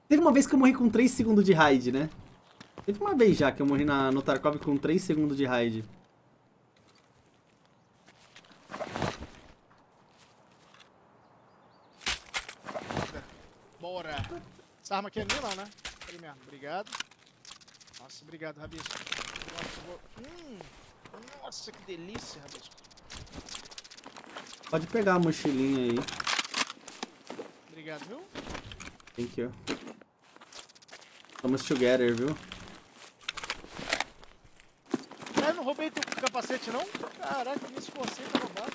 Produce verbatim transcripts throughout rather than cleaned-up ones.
Teve uma vez que eu morri com três segundos de raid, né? Teve uma vez já que eu morri na, no Tarkov com três segundos de raid. Bora. Essa arma aqui é minha não, né? Ali mesmo, obrigado. Nossa, obrigado, Rabisco. Nossa, vou... hum, nossa, que delícia, Rabisco. Pode pegar a mochilinha aí. Obrigado, viu? Thank you. Estamos together, viu? Ah, eu não roubei teu capacete, não? Caraca, eu me esforcei pra roubar.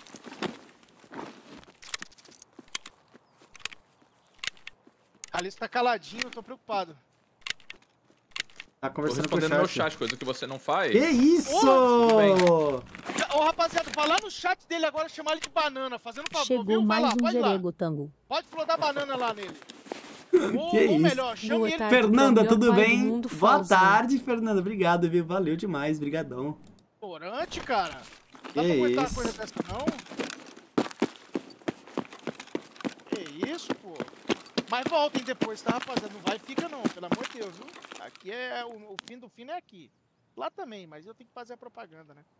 A Alice tá caladinho, eu tô preocupado. Tá Tô conversando com o respondendo chat. meu chat, coisa que você não faz. Que isso! tudo bem. Ô, rapaziada, vai lá no chat dele agora chamar ele de banana, fazendo um favor, Chegou viu? Vai mais lá, um pode ir lá. Gerego Tango. Pode flodar banana lá nele. Ou, Que ou isso? melhor, chame Boa ele. tarde. Fernanda, Gabriel, tudo pai do bem? mundo, Boa Fauzinho. tarde, Fernanda. Obrigado, viu? Valeu demais, brigadão. Orante, cara. Que Dá pra aguentar isso? uma coisa dessa, não? Que isso, pô. Mas voltem depois, tá, rapaziada? Não vai e fica, não. Pelo amor de Deus, viu? Aqui é... O, o fim do fim é aqui. Lá também, mas eu tenho que fazer a propaganda, né?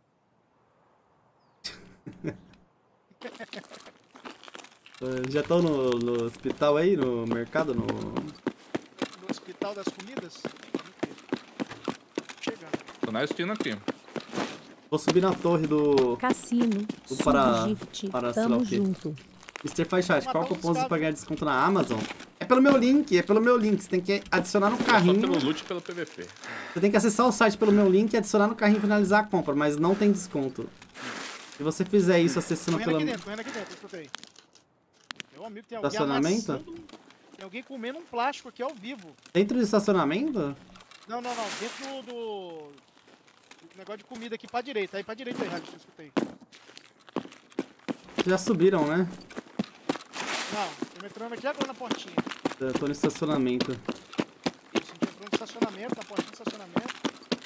Já estão no, no hospital aí, no mercado, no... No hospital das comidas? Chegando. Tô na esquina aqui. Vou subir na torre do... Cassino, Vou para- Subgift, para sei lá tamo o quê. junto. mister Faz qual Matar cupom uns você cabos. pra ganhar desconto na Amazon? É pelo meu link, é pelo meu link. Você tem que adicionar no É só carrinho. pelo loot e pelo P V P. Você tem que acessar o site pelo meu link e adicionar no carrinho e finalizar a compra, mas não tem desconto. Se você fizer isso acessando Correndo pelo... aqui dentro, correndo aqui dentro, eu escutei. Meu amigo, tem alguém Estacionamento? amassando... Tem alguém comendo um plástico aqui ao vivo. Dentro do estacionamento? Não, não, não. Dentro do... do negócio de comida aqui pra direita. Aí pra direita aí, Rádio, eu escutei. Já subiram, né? Não, tô entrando aqui agora na portinha. Eu tô no estacionamento. Isso, a gente entrou no estacionamento, na portinha do estacionamento.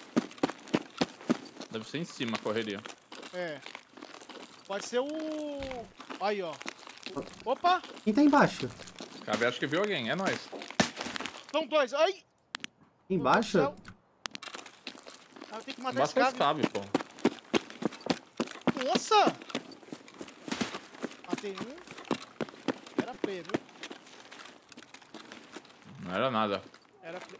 Deve ser em cima a correria. É. Pode ser o... Aí, ó. Opa! Quem tá embaixo? Cabe, acho que viu alguém, é nóis. São dois. Ai! Embaixo? Meu Deus do céu. Ah, eu tenho que matar esse Basta cara. escabe, pô. Nossa! Matei um. Era play, viu? Não era nada. Era play.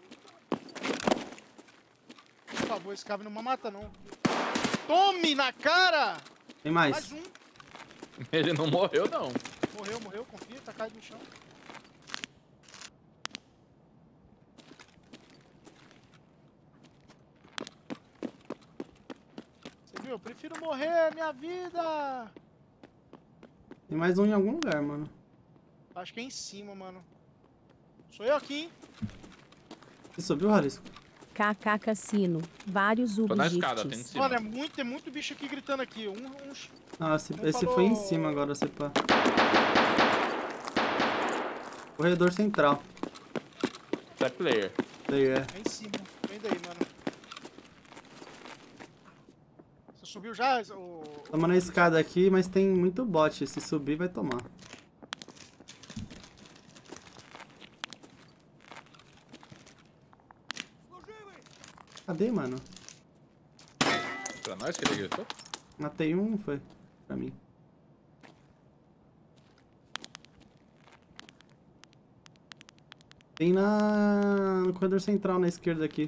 Por favor, esse cara não me mata, não. Tome na cara! Tem mais. Mais um. Ele não morreu, não. Morreu, morreu, confia, tá caído no chão. Você viu? Eu prefiro morrer, minha vida! Tem mais um em algum lugar, mano. Acho que é em cima, mano. Sou eu aqui, hein? Você subiu, Harisco? K K Cassino, vários Tô na escada, tem em Ubgifts. cima. Mano, é muito, tem muito bicho aqui gritando aqui. Um, um... Ah, esse, Não esse falou- foi em cima agora, você pá. Corredor central. Isso é player. Daí é. É em cima. Vem daí, mano. Você subiu já? O... Tamo na escada aqui, mas tem muito bot. Se subir, vai tomar. Cadê, mano? Pra nós que ele gritou? Matei um, foi? Pra mim. Tem na... no corredor central, na esquerda aqui.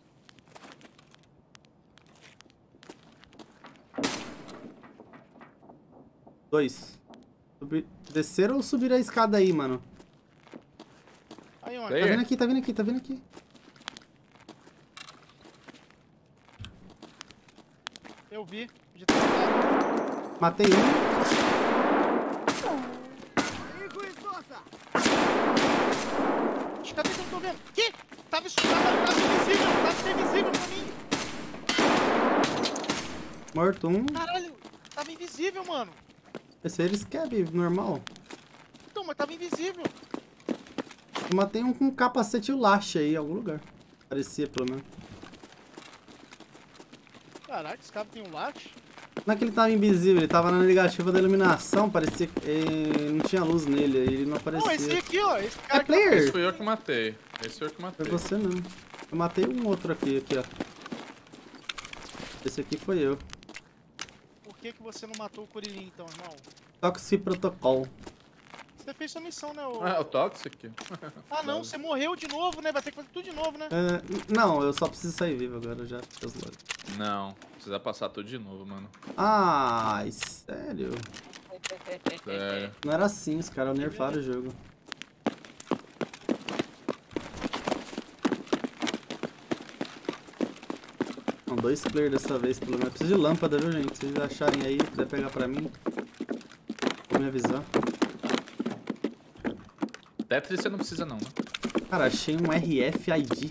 Dois. Subir... Desceram ou subir a escada aí, mano? Aí, onde? Tá Player. vindo aqui, tá vindo aqui, tá vindo aqui. Eu vi. De trás dela. Matei um. Ixi, cadê que eu não tô vendo? Que? Tava escuro, tava invisível, tava invisível pra mim. Morto um. Caralho, tava invisível, mano. Esse aí eles quebem, normal. Então, mas tava invisível. Eu matei um com capacete e o lache aí, em algum lugar. Parecia, pelo menos. Caraca, esse cara tem um latte. Não é que ele tava invisível, ele tava na negativa da iluminação, parecia que eh, não tinha luz nele, aí ele não aparecia. Não, esse aqui, ó. Esse É cara aqui, player! Esse fui eu que matei. Esse fui eu que Foi matei. você não. Eu matei um outro aqui, aqui, ó. Esse aqui foi eu. por que que você não matou o Kuririn, então, irmão? Toxic Protocol. Você fez sua missão, né? O... Ah, o Toxic? Ah, não, você morreu de novo, né? Vai ter que fazer tudo de novo, né? É, não, eu só preciso sair vivo agora, já. Não, precisa passar tudo de novo, mano. Ai, sério? Sério. Não era assim, os caras nerfaram o jogo. São dois players dessa vez, pelo menos. Preciso de lâmpada, viu, gente? Se vocês acharem aí, quiser pegar pra mim, vou me avisar. Tetris você não precisa não, né? Cara, achei um R F I D.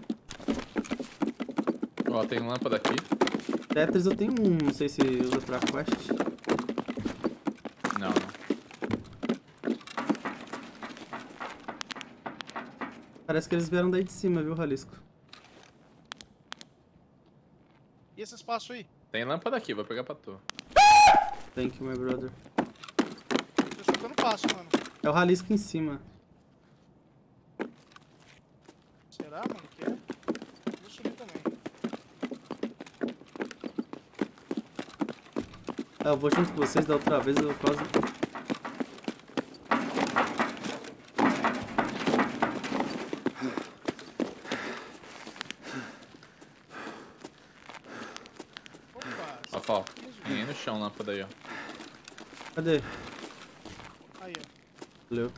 Ó, tem lâmpada aqui. Tetris eu tenho um, não sei se usa pra quest. Não, não. Parece que eles vieram daí de cima, viu, Jalisco? E esse espaço aí? Tem lâmpada aqui, vou pegar pra tu. Thank you, my brother. Tô escutando passo, mano. É o Jalisco em cima. Será, mano, que é? Vou subir também. É, eu vou junto com vocês, da outra vez eu quase... Opa, Ó, ó. Tem aí no chão lâmpada aí, ó. Cadê? aí, ó. Valeu.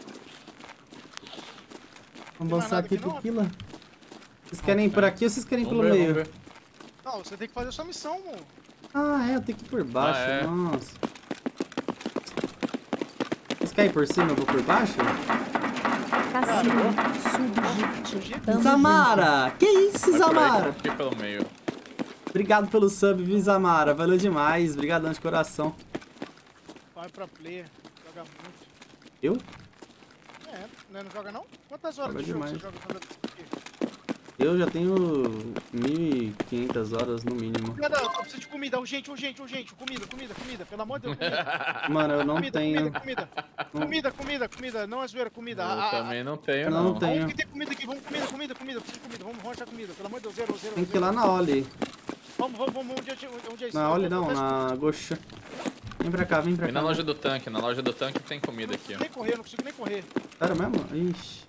Vamos mais avançar nada aqui aqui não, pro Kila. Vocês querem ir por aqui ou vocês querem ir Vamos pelo ver, meio? vamos ver. Não, você tem que fazer sua missão, mano. Ah, é, eu tenho que ir por baixo, Ah, é. nossa. Vocês querem ir por cima, eu vou por baixo? Cassino, subgift, tamo junto. Samara! Que isso, Vai por aí que eu Samara? vou aqui pelo meio. Obrigado pelo sub, viu, Samara? Valeu demais. Obrigadão de coração. Vai pra player. Joga muito. Eu? É, né? Não joga não? Quantas horas Joga de jogo demais. você joga quando aqui? Eu já tenho mil e quinhentas horas no mínimo. Cadê? Eu preciso de comida, urgente, urgente, urgente. Comida, comida, comida. Pelo amor de Deus, comida. Mano, eu não comida, tenho. comida, comida. Não. Comida, comida, comida. Não é zoeira, comida. Eu Ah, ah, também não tenho, Eu não. não tenho. Vamos que tem comida aqui, vamos comida, comida, comida. Eu preciso de comida, vamos, vamos achar comida. Pelo amor de Deus, zero, zero, Tem que ir zero. lá na Oli. Vamos, vamos, vamos, onde é, onde é isso? Na Eu Oli vou- não, eu vou- na Goxa. Vem pra cá, vem pra Vem cá. na loja do tanque, na loja do tanque tem comida Não aqui, consigo ó. nem correr, não consigo nem correr. Sério mesmo? Ixi.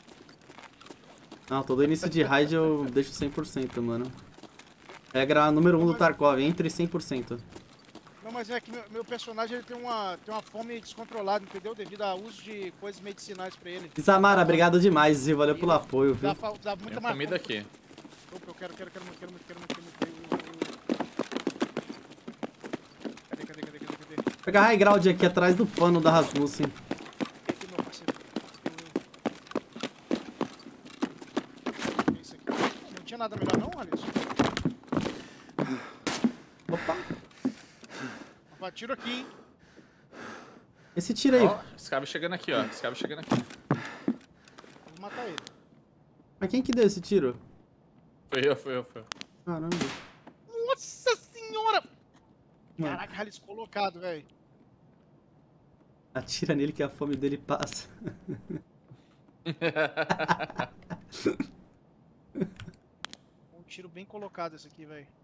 Não, todo início de raid eu deixo cem por cento, mano. Regra número um do Tarkov, entre cem por cento. Não, mas é que meu, meu personagem ele tem uma, tem uma fome descontrolada, entendeu? Devido ao uso de coisas medicinais pra ele. Samara, obrigado demais, Zil. Valeu pelo apoio, viu? Dá, fa- dá muita Tem mais comida fome. aqui. Opa, eu quero, quero, quero muito, quero muito, quero muito, quero muito. quero muito. Cadê, cadê, cadê, cadê, cadê? Vou pegar High Ground aqui atrás do pano da Rasmussen. Aqui, meu parceiro. Eu- Isso aqui. Não tinha nada melhor não, Alisson? Opa. Opa, tiro aqui, hein? Esse tiro aí. Ó, esse cara chegando aqui, ó. Esse cara chegando aqui. Vou matar ele. Mas quem que deu esse tiro? Foi eu, foi eu, foi eu. Caramba. Nossa senhora! Mano, Caraca, Alisson colocado, velho. atira nele que a fome dele passa. Um tiro bem colocado esse aqui, velho.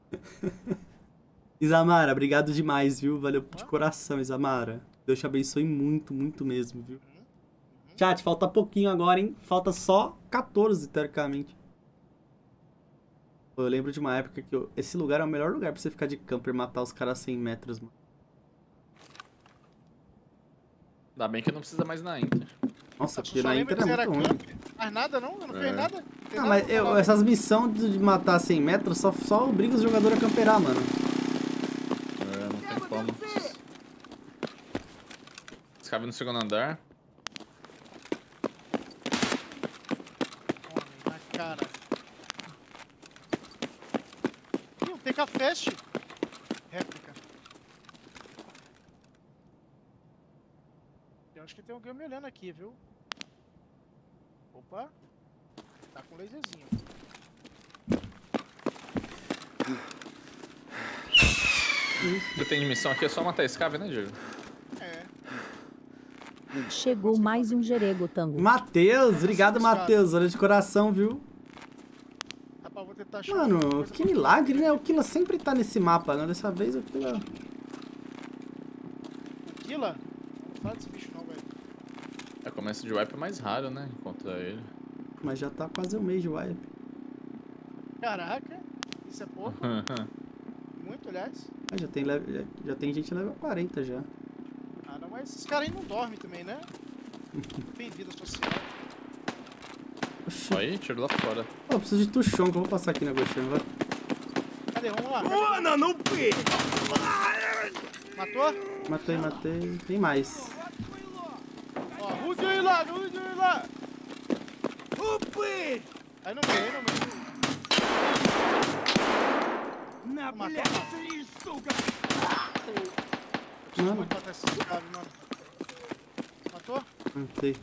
Isamara, obrigado demais, viu? Valeu de coração, Isamara. Deus te abençoe muito, muito mesmo, viu? Chat, falta pouquinho agora, hein? Falta só quatorze, teoricamente. Pô, eu lembro de uma época que eu... esse lugar é o melhor lugar pra você ficar de camper e matar os caras a cem metros, mano. Ainda bem que não precisa mais na Inter. Nossa, Eu porque só na lembro Inter que é você era muito ruim. camper. Mais nada não? Eu não É. fiz nada. Tem Ah, nada mas pra eu- falar. essas missões de matar a cem metros só, só obriga os jogadores a camperar, mano. É, não tem como. Esse cara no segundo andar. Homem, na cara. Ih, um T K Fest. Réplica. Eu acho que tem alguém me olhando aqui, viu? Opa. Tá com laserzinho. Você tem de missão aqui, é só matar esse cave, né, Diego? É. Chegou mais um Jerego Tango. Matheus, obrigado, Matheus. Olha de coração, viu? Rapaz, vou tentar achar Mano, alguma coisa que pra- milagre, né? O Killa sempre tá nesse mapa, né? Dessa vez o Killa... Killa? Não fala desse bicho não, velho. É, começo de wipe mais raro, né? Encontrar ele. Mas já tá quase um mês de wipe. Caraca, isso é pouco. Muito, aliás. Ah, já, tem level, já, já tem gente level quarenta já. Ah, não, mas esses caras aí não dormem também, né? Tem vida social. Oxi. Aí, tiro lá fora. Pô, eu preciso de tuchão, que eu vou passar aqui na Goshen, vai. Cadê? Vamos lá. Cadê? no pé! Matou? Matei, matei. Tem mais. Ó, rude aí lá, rude aí lá. O pé! Aí no meio, aí no meio. Na Matou? блядь, сука! Preciso Mano. muito matar esses caras, mano. Matou? Matei.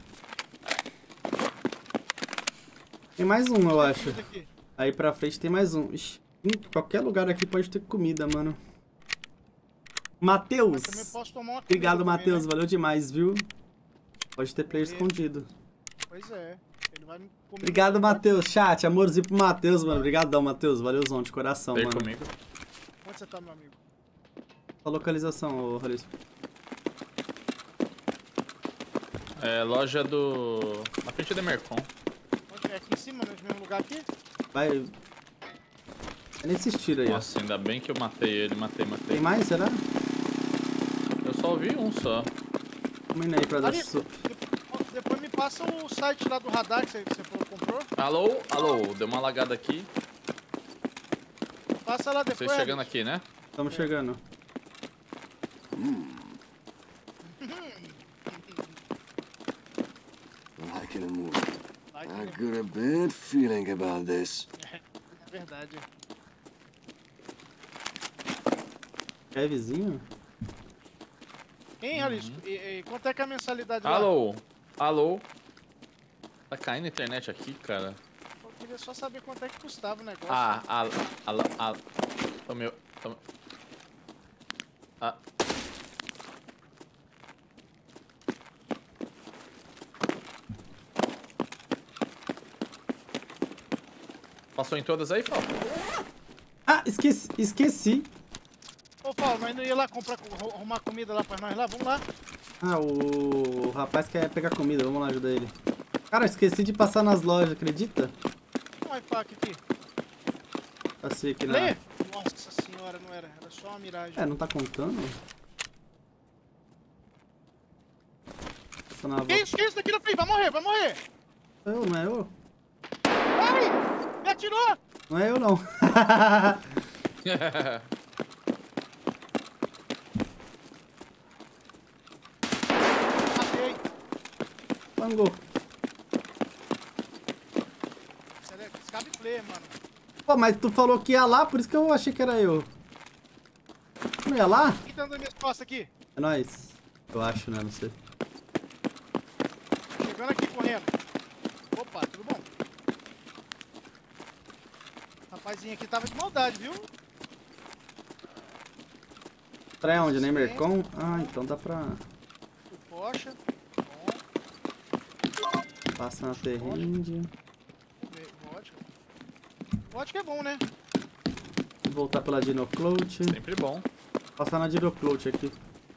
Tem mais um, eu acho. Esse aqui. Aí pra frente tem mais um. Ixi, em qualquer lugar aqui pode ter comida, mano. Matheus! Mas também posso tomar uma comida Obrigado, também, Matheus. né? Valeu demais, viu? Pode ter player Valeu. escondido. Pois é. Ele vai me comer. Obrigado, Matheus. Chat, amorzinho pro Matheus, mano. Obrigadão, Matheus. Valeuzão, de coração, Veio mano. comigo. Onde você tá, meu amigo? A localização, ô Ralisco. É, loja do... Na frente da Mercon. Onde é? Aqui em cima, no mesmo lugar aqui? Vai. É nesse tiro aí, ó. Nossa, ainda bem que eu matei ele. Matei, matei. Tem mais, será? Eu só ouvi um só. Vamos indo aí pra dar Ali, sup. depois, depois me passa o site lá do radar que você, que você comprou. Alô? Alô? Deu uma lagada aqui. Passa lá depois. Vocês chegando aqui, né? Estamos chegando. Liking a move. Vai que I é got a bad feeling about this. verdade. É vizinho? Hein, Jalisco? E, e quanto é que é a mensalidade lá? Alô? Alô? Tá caindo a internet aqui, cara. Eu queria só saber quanto é que custava o negócio. Ah, ah, ah, ah. Tomei. Tomei. Ah. Passou em todas aí, Fábio? Ah, esqueci. Esqueci. Ô, Paulo, nós não ia lá comprar, arrumar comida lá pra nós lá? Vamos lá. Ah, o... o rapaz quer pegar comida. Vamos lá ajudar ele. Cara, esqueci de passar nas lojas, acredita? Tem um iPac aqui. Passei aqui na... Lê! Nossa senhora, não era. Era só uma miragem. É, não tá contando? Passa na Que isso, que isso? Daqui na frente, vai morrer, vai morrer! Eu, não é eu? Ai! Me atirou! Não é eu, não. Matei. Pangou. Escape play, mano. Pô, mas tu falou que ia lá, por isso que eu achei que era eu. Não ia lá? Quem tá nas minhas costas aqui? É nóis. Eu acho, né? Não sei. Chegando aqui, correndo. Opa, tudo bom? Rapazinho aqui tava de maldade, viu? Pra onde? Nem Mercon? Ah, então dá pra... O Porsche. Bom. Passa na Terrind. Vodka. Vodka é bom, né? Voltar pela Dinoclout. Sempre bom. Passar na Dinoclout aqui.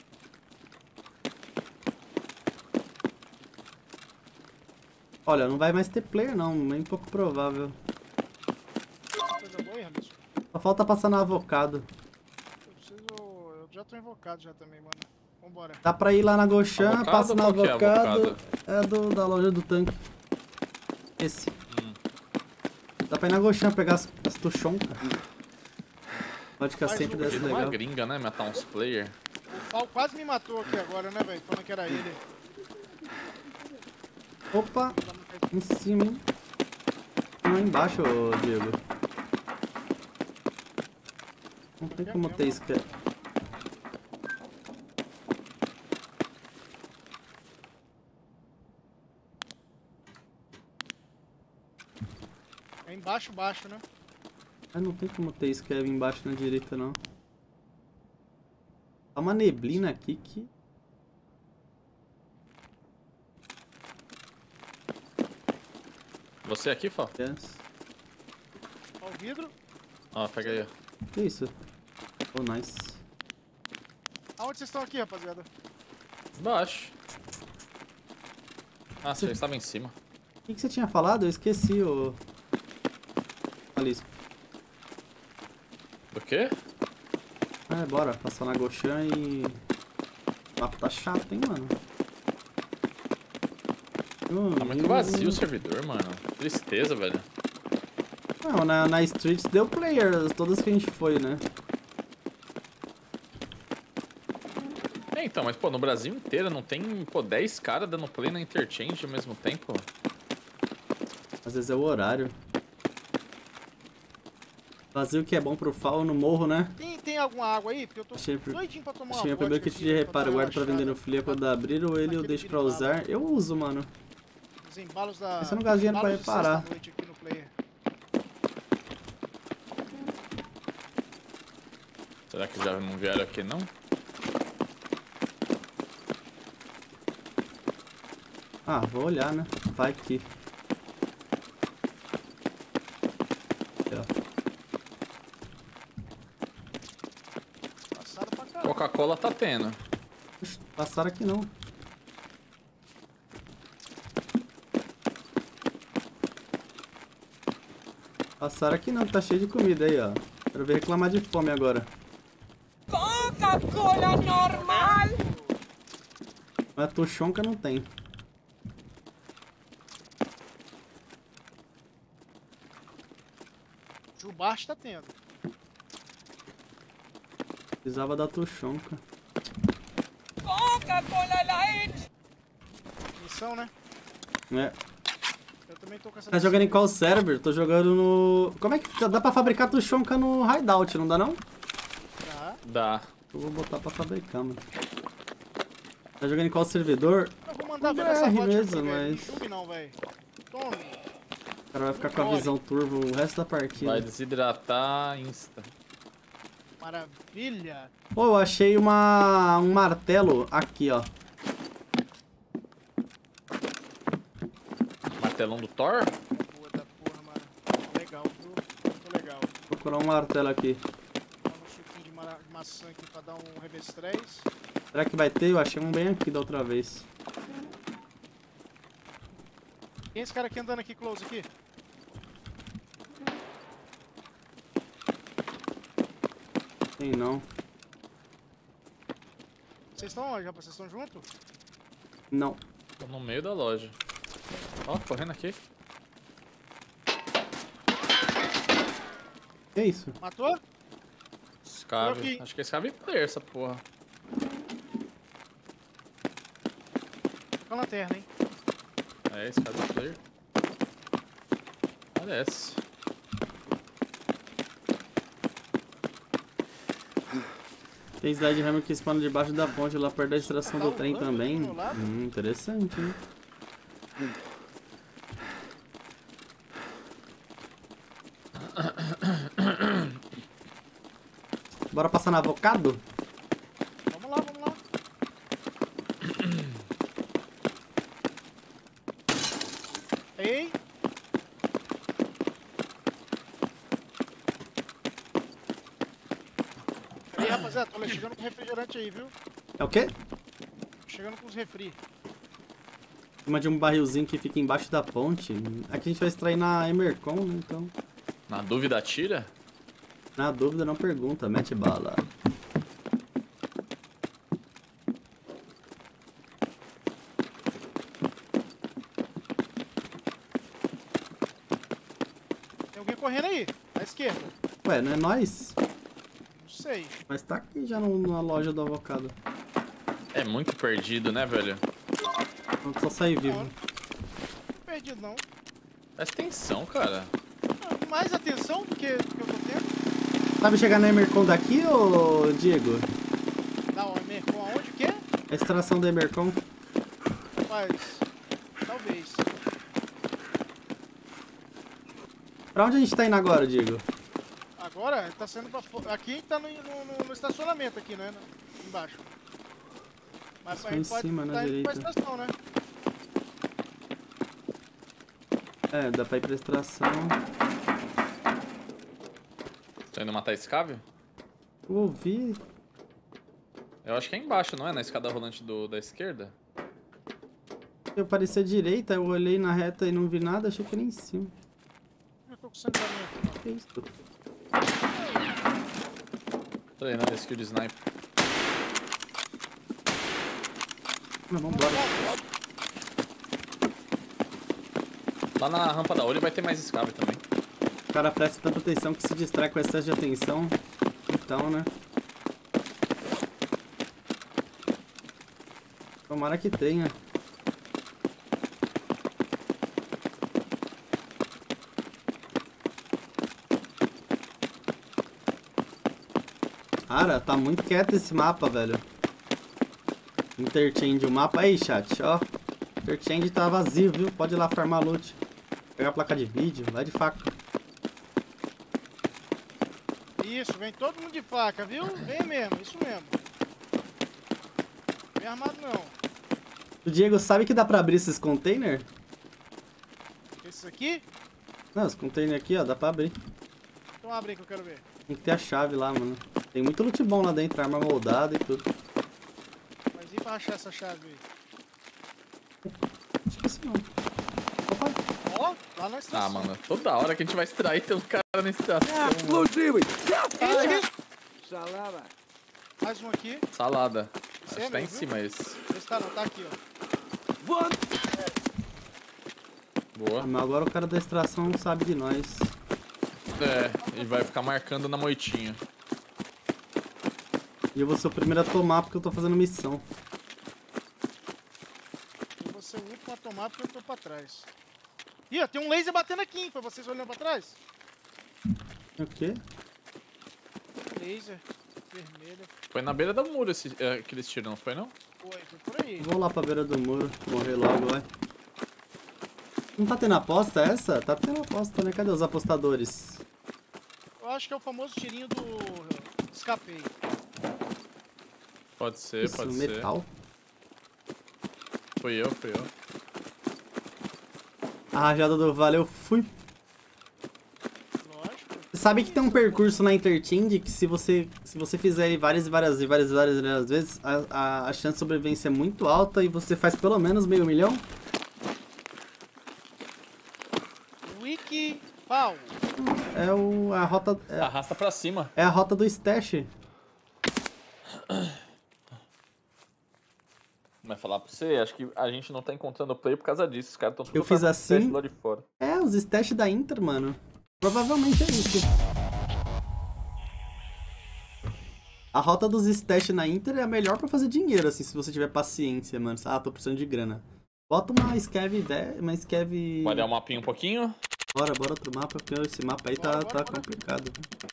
Olha, não vai mais ter player não, nem pouco provável. Coisa boa, hein, Ramiro? Só falta passar na Avocado. Eu preciso... Eu já tô invocado já também, mano. Vambora. Dá pra ir lá na Goshan, Avocado? passa na Qual que é Avocado. Avocado? É do, da loja do tanque. Esse. Hum. Dá pra ir na Goshan pegar as, as tuchoncas. Pode ficar Mais sempre um. dessa Podia ir numa legal. gringa, né? Matar uns player. O pau quase me matou aqui agora, né, velho? Falando que era ele. Opa, em cima, hein? Não, embaixo, ô, Diego. Não tem como ter isso, cara. É embaixo, baixo, né? Ah, não tem como ter isso, Kevin, embaixo na direita, não. uma neblina aqui que... Você aqui, Fó? Yes. Ó o vidro. Ó, pega aí. Que isso? Oh, nice. Aonde vocês estão aqui, rapaziada? Embaixo. Ah, você já estava em cima. O que, que você tinha falado? Eu esqueci o... Alice. Do quê? É, bora. Passar na Goshan e... O mapa tá chato, hein, mano. Hum, Tá muito vazio o servidor, mano. Tristeza, velho. Não, na, na Streets deu player, todas que a gente foi, né? É, então, mas pô, no Brasil inteiro não tem, pô, dez caras dando play na Interchange ao mesmo tempo. Às vezes é o horário. Vazio que é bom pro Fall no morro, né? Tem, tem alguma água aí? Porque eu tô Achei, doidinho pra tomar uma achei meu primeiro vodka kit aqui, de pra reparo. dar uma Guardo pra vender no relaxada. Flia quando abrir ou ele eu Naquele deixo pra birimbau. usar. Eu uso, mano. Os embalos da... Esse eu não gasto dinheiro pra embalos de reparar. sexta-noite aqui no player. Será que já não vieram aqui, não? Ah, vou olhar, né? Vai que... Aqui, ó. Passado pra caramba. Coca-Cola tá tendo. Oxe, passaram aqui não. Passaram aqui não, tá cheio de comida aí, ó. Quero ver reclamar de fome agora. Coca-Cola normal! Mas a tuchonca não tem. Jubaste tá tendo. Precisava da tuchonca. Coca-Cola Light! Missão, né? É. Eu também tô com essa Tá missão jogando em aí. qual server? Tô jogando no... Como é que dá pra fabricar tuchonca no Hideout, não dá não? Tá. Dá. Eu vou botar pra fabricar, mano. Tá jogando em qual servidor? Eu vou mandar No ver essa B R vodka mesmo, aqui, velho. Não mas- julgue não, velho. Tome. O cara vai ficar com a visão turbo o resto da partida. Vai desidratar insta. Maravilha. Pô, eu achei uma... um martelo aqui, ó. Martelão do Thor? Boa da porra, mano. Legal, viu? Muito legal. Vou procurar um martelo aqui. Dá um suquinho de, mara- de maçã aqui pra dar um revestrez. Será que vai ter? Eu achei um bem aqui da outra vez. Quem é esse cara aqui andando aqui, close aqui? Tem não. Vocês estão onde, rapaz? Vocês estão juntos? Não. Tô no meio da loja. Ó, correndo aqui. Que isso? Matou? Escave. aqui. Acho que é escave player essa porra. Tô com a lanterna, hein? É, escave player. Parece. Tem Sledgehammer que spawna debaixo da ponte lá perto da extração Tá do trem rolando também. aqui do meu lado? Hum, interessante, hein? Bora passar no avocado? Vamos lá, vamos lá. Ei! Aí, rapaziada, tô chegando com refrigerante aí, viu? É o quê? Tô chegando com os refri. Uma de um barrilzinho que fica embaixo da ponte. Aqui a gente vai extrair na Emercon, né? Então, Na dúvida, atira? na dúvida, não pergunta. Mete bala. Tem alguém correndo aí, à esquerda. Ué, não é nós? Não sei. Mas tá aqui já no- na loja do avocado. É muito perdido, né, velho? Não só sair vivo. Não perdido, não. Presta atenção, cara. Ah, mais atenção do que, do que eu tô tendo. Sabe chegar na Emercon daqui, ô Diego? Dá o Emercon aonde? O quê? A extração da Emercon. Rapaz, talvez. Pra onde a gente tá indo agora, Diego? Agora tá sendo pra fora. Aqui tá no, no, no- no estacionamento aqui, né? No- Embaixo. Mas Isso a foi em gente pode cima, na tá indo pra direita. estação, né? É, dá pra ir pra extração. Tô indo matar esse cave? Eu ouvi. Eu acho que é embaixo, não é? Na escada rolante do, da esquerda? Eu parecia à direita, eu olhei na reta e não vi nada, achei que era em cima. Eu tô com sangramento. Que isso? Tô aí na skill de sniper. Mas vambora. Lá na rampa da olho vai ter mais escave também. O cara presta tanta atenção que se distrai com excesso de atenção. Então, né? Tomara que tenha. Cara, tá muito quieto esse mapa, velho. Interchange o mapa aí, chat, ó. Interchange tá vazio, viu? Pode ir lá farmar loot. Pegar a placa de vídeo, vai de faca. Isso, vem todo mundo de faca, viu? Vem mesmo, isso mesmo. Vem armado não. O Diego, sabe que dá pra abrir esses containers? Esse aqui? Não, os containers aqui, ó, dá pra abrir. Então abre aí que eu quero ver. Tem que ter a chave lá, mano. Tem muito loot bom lá dentro, arma moldada e tudo. Mas e pra achar essa chave aí? Acho que assim não. Opa. Ó, lá na estação. Ah, mano, toda hora que a gente vai extrair tem um cara na estação. mano. Explosive! Isso, isso. Salada! Mais um aqui. Salada. Esse Acho é que tá em meu, viu? cima esse. Esse tá não, tá aqui, ó. Boa. Ah, mas agora o cara da extração não sabe de nós. É, e vai ficar marcando na moitinha. E eu vou ser o primeiro a tomar porque eu tô fazendo missão. Eu vou ser o último a tomar porque eu tô pra trás. Ih, ó, tem um laser batendo aqui, hein? Foi vocês olhando pra trás? O quê? Laser, vermelho. Foi na beira do muro esse, é, aqueles tiros, não foi não? Foi, foi por aí. Vou lá pra beira do muro, morrer logo, vai. Não tá tendo aposta essa? Tá tendo aposta, né? Cadê os apostadores? Eu acho que é o famoso tirinho do escapei. Pode ser, Isso, pode metal. ser. Fui eu, fui eu. A rajada do valeu, fui. Lógico. Você sabe que tem um percurso na Interchange que se você, se você fizer ele várias e várias e várias e várias, várias vezes, a, a, a chance de sobrevivência é muito alta e você faz pelo menos meio milhão? Wiki pau. É o, a rota... É, Arrasta pra cima. é a rota do stash. Mas falar pra você, acho que a gente não tá encontrando play por causa disso. Os caras tão tudo Eu fiz fazendo assim. teste lá de fora. É, os stash da Inter, mano. Provavelmente é isso. A rota dos stash na Inter é a melhor pra fazer dinheiro, assim, se você tiver paciência, mano. Ah, tô precisando de grana. Bota uma scav, velho, uma scav... Vai dar o mapinha um pouquinho. Bora, bora outro mapa, porque esse mapa aí tá, Bora, bora, tá bora. complicado.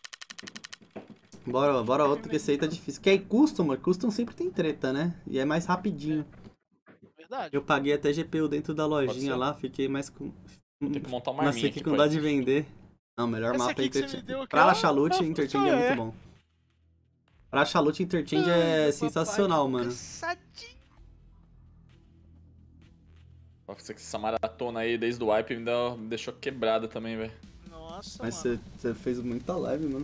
Bora, bora outro, que esse aí tá difícil. Que aí custom, mano, custom sempre tem treta, né? E é mais rapidinho. Verdade. Eu paguei até G P U dentro da lojinha ser. lá, fiquei mais com... Tem que montar uma Mas arminha fiquei aqui. com pra dó de gente. vender. Não, melhor Essa mapa é aqui que você me Interchange. deu aqui, Pra ó, Lachalute, ó, Interchange é é. muito bom. Pra Lachalute, Interchange é Ai, sensacional, papai, mano. cansadinho. Nossa, que essa maratona aí desde o wipe me, deu, me deixou quebrada também, velho. Nossa, Mas mano. você você fez muita live, mano.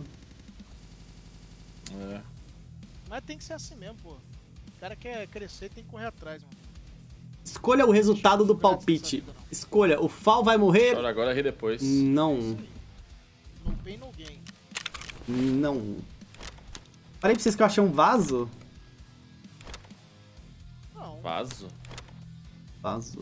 É. Mas tem que ser assim mesmo, pô. O cara quer crescer, tem que correr atrás, mano. Escolha o resultado do palpite. Escolha, o Fal vai morrer? Chora agora, ri depois. Não, No pain, no gain. não. Falei pra vocês que eu achei um vaso? Não. Vaso? Vaso.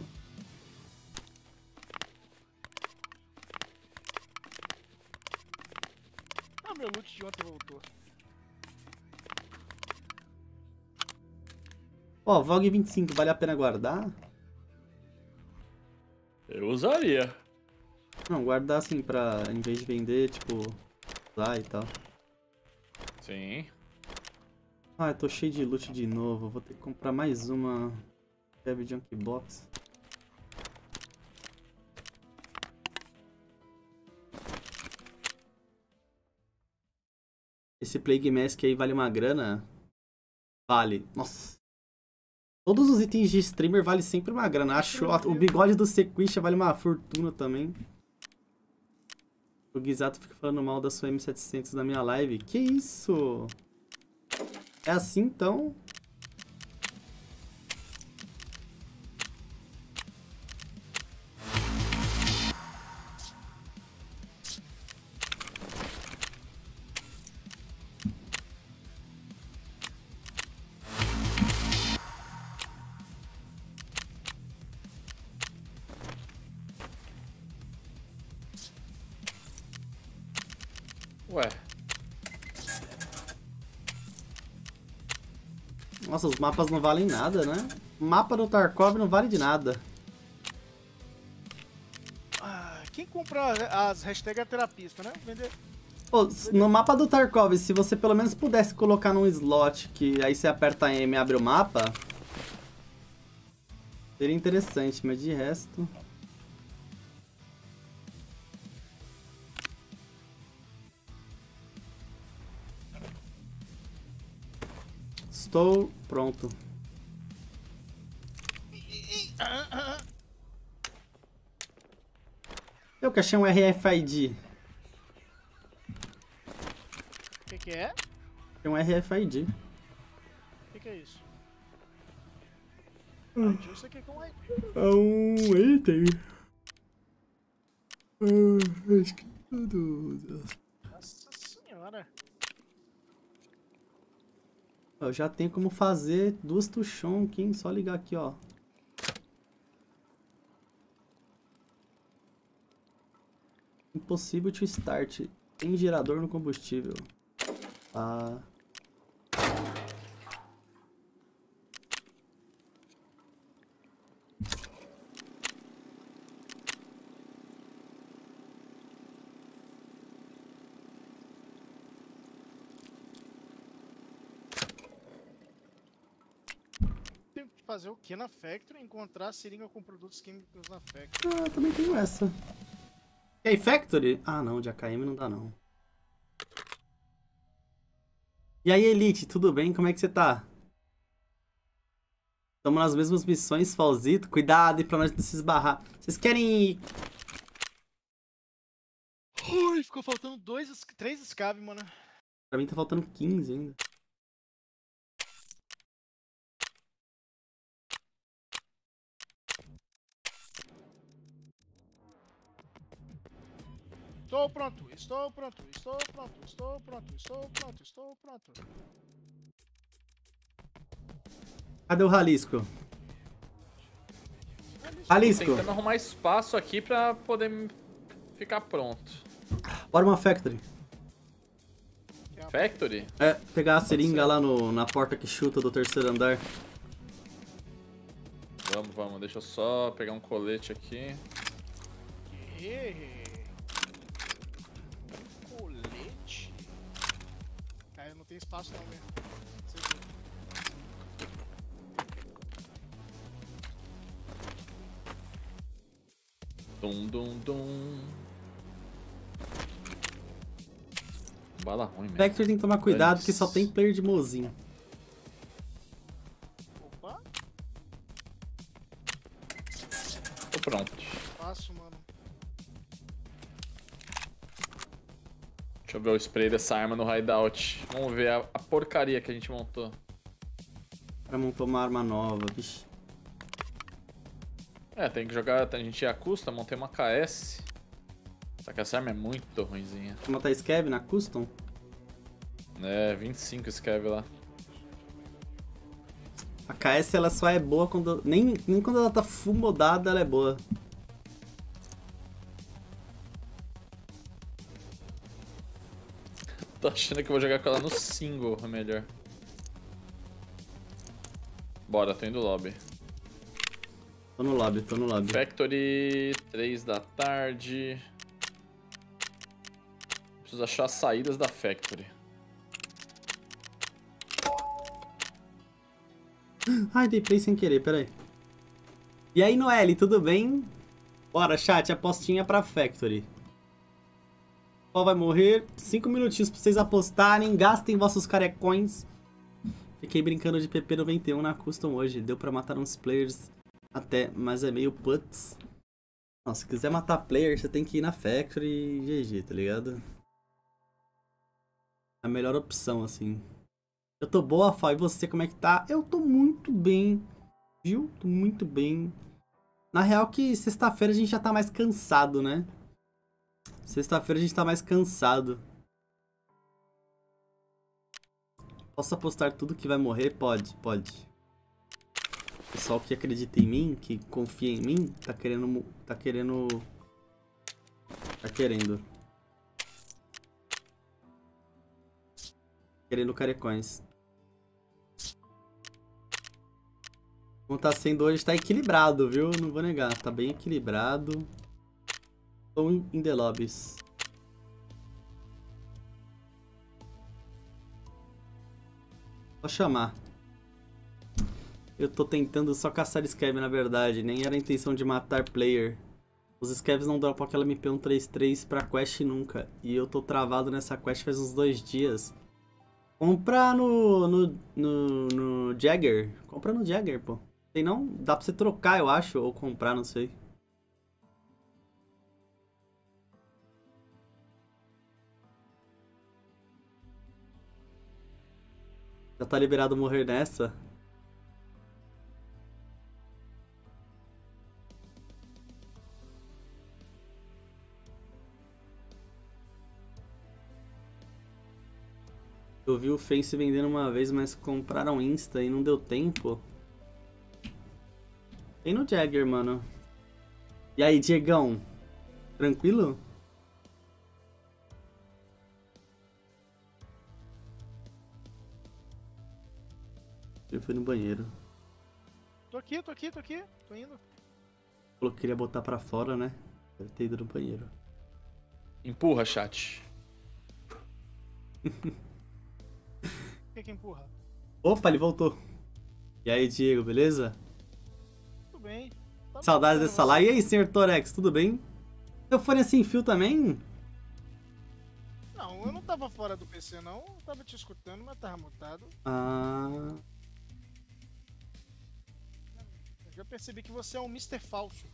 Ah, meu loot de ontem voltou. Ó, Vogue vinte e cinco, vale a pena guardar? Eu usaria. Não, guardar assim pra, em vez de vender, tipo, usar e tal. Sim. Ah, eu tô cheio de loot de novo, vou ter que comprar mais uma Heavy Junk Box. Esse Plague Mask aí vale uma grana? Vale. Nossa. Todos os itens de streamer vale sempre uma grana. A shot, o bigode do Sequisha vale uma fortuna também. O Guizato fica falando mal da sua M setecentos na minha live. Que isso? É assim então? Ué. Nossa, os mapas não valem nada, né? O mapa do Tarkov não vale de nada. Ah, quem compra as hashtags é terapista, né? Vender. Pô, no mapa do Tarkov, se você pelo menos pudesse colocar num slot que aí você aperta M e abre o mapa, seria interessante, mas de resto... Estou pronto. Eu que achei um R F I D. O que, que é? É um R F I D. O que, que é isso? Hum. Isso aqui com I D. É um item. Ah, acho que tudo. Nossa senhora. Eu já tenho como fazer duas tuchon aqui, hein? Só ligar aqui, ó. Impossível to start. Tem gerador no combustível. Ah. Tem que fazer o que na Factory? Encontrar seringa com produtos químicos na Factory. Ah, também tenho essa. E aí, Factory? Ah, não, de A K M não dá, não. E aí, Elite, tudo bem? Como é que você tá? Estamos nas mesmas missões, Falzito. Cuidado aí pra nós não se esbarrar. Vocês querem ir... Ui, ficou faltando dois, três escaves, mano. Pra mim tá faltando quinze ainda. Estou pronto, estou pronto, estou pronto, estou pronto, estou pronto, estou pronto. Cadê o Jalisco? Jalisco! Tentando arrumar espaço aqui pra poder ficar pronto. Bora uma Factory. Factory? É, pegar a seringa lá no, na porta que chuta do terceiro andar. Vamos, vamos. Deixa eu só pegar um colete aqui. Que... Colete? Cara, não tem espaço não, mesmo. Dum, dum, dum. Bala ruim, mesmo. Factory tem que tomar cuidado que só tem player de mozinho. Opa, Tô pronto. passo, mano. Deixa eu ver o spray dessa arma no hideout. Vamos ver a, a porcaria que a gente montou. O cara montou uma arma nova, vixi. É, tem que jogar. A gente ia a custa, montei uma K S. Só que essa arma é muito ruinzinha. Vou matar Scav na Custom? É, vinte e cinco scav lá. A K S ela só é boa quando... Nem, nem quando ela tá full modada ela é boa. Tô achando que eu vou jogar com ela no single, é melhor. Bora, tô indo lobby. Tô no lobby, tô no lobby. Factory, três da tarde. Preciso achar as saídas da Factory. Ai, dei play sem querer, peraí. E aí, Noelle, tudo bem? Bora, chat, apostinha pra Factory. Qual vai morrer? Cinco minutinhos pra vocês apostarem. Gastem vossos carecões. Fiquei brincando de P P noventa e um na Custom hoje. Deu pra matar uns players até, mas é meio putz. Não, se quiser matar player, você tem que ir na Factory e G G, tá ligado? A melhor opção, assim. Eu tô boa, Fá. E você, como é que tá? Eu tô muito bem. Viu? Tô muito bem. Na real que sexta-feira a gente já tá mais cansado, né? Sexta-feira a gente tá mais cansado. Posso apostar tudo que vai morrer? Pode, pode. O pessoal que acredita em mim, que confia em mim, tá querendo... Tá querendo... Tá querendo. Querendo carecões. Como tá sendo hoje, tá equilibrado, viu? Não vou negar, tá bem equilibrado. Estou in the lobbies. Vou chamar. Eu tô tentando só caçar Scav, na verdade. Nem era a intenção de matar player. Os Scavs não dropam aquela M P cento e trinta e três pra quest nunca. E eu tô travado nessa quest faz uns dois dias. Compra no, no, no, no Jagger. Compra no Jagger, pô. Tem não? Dá pra você trocar, eu acho. Ou comprar, não sei. Já tá liberado morrer nessa? Eu vi o Face vendendo uma vez, mas compraram Insta e não deu tempo. Tem no Jagger, mano. E aí, Diegão? Tranquilo? Ele foi no banheiro. Tô aqui, tô aqui, tô aqui. Tô indo. Falou que queria botar pra fora, né? Deve ter ido no banheiro. Empurra, chat. Quem que empurra? Opa, ele voltou. E aí, Diego, beleza? Tudo bem. Tá Saudades me dessa escutando, live. E aí, senhor Torex, tudo bem? Seu fone é sem fio também? Não, eu não tava fora do P C, não. Eu tava te escutando, mas tava mutado. Ah... Eu já percebi que você é um mister Falso.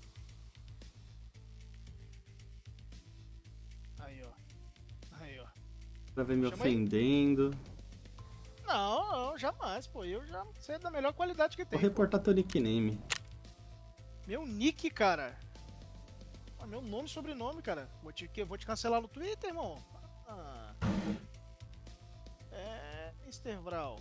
Aí, ó. Aí, ó. Pra ver me Chama aí. ofendendo. Não, não, jamais, pô. Eu já sei da melhor qualidade que tem. Vou reportar teu nickname. Meu nick, cara. Ah, meu nome e sobrenome, cara. Vou te, que- vou te cancelar no Twitter, irmão. Ah. É, mister Vral.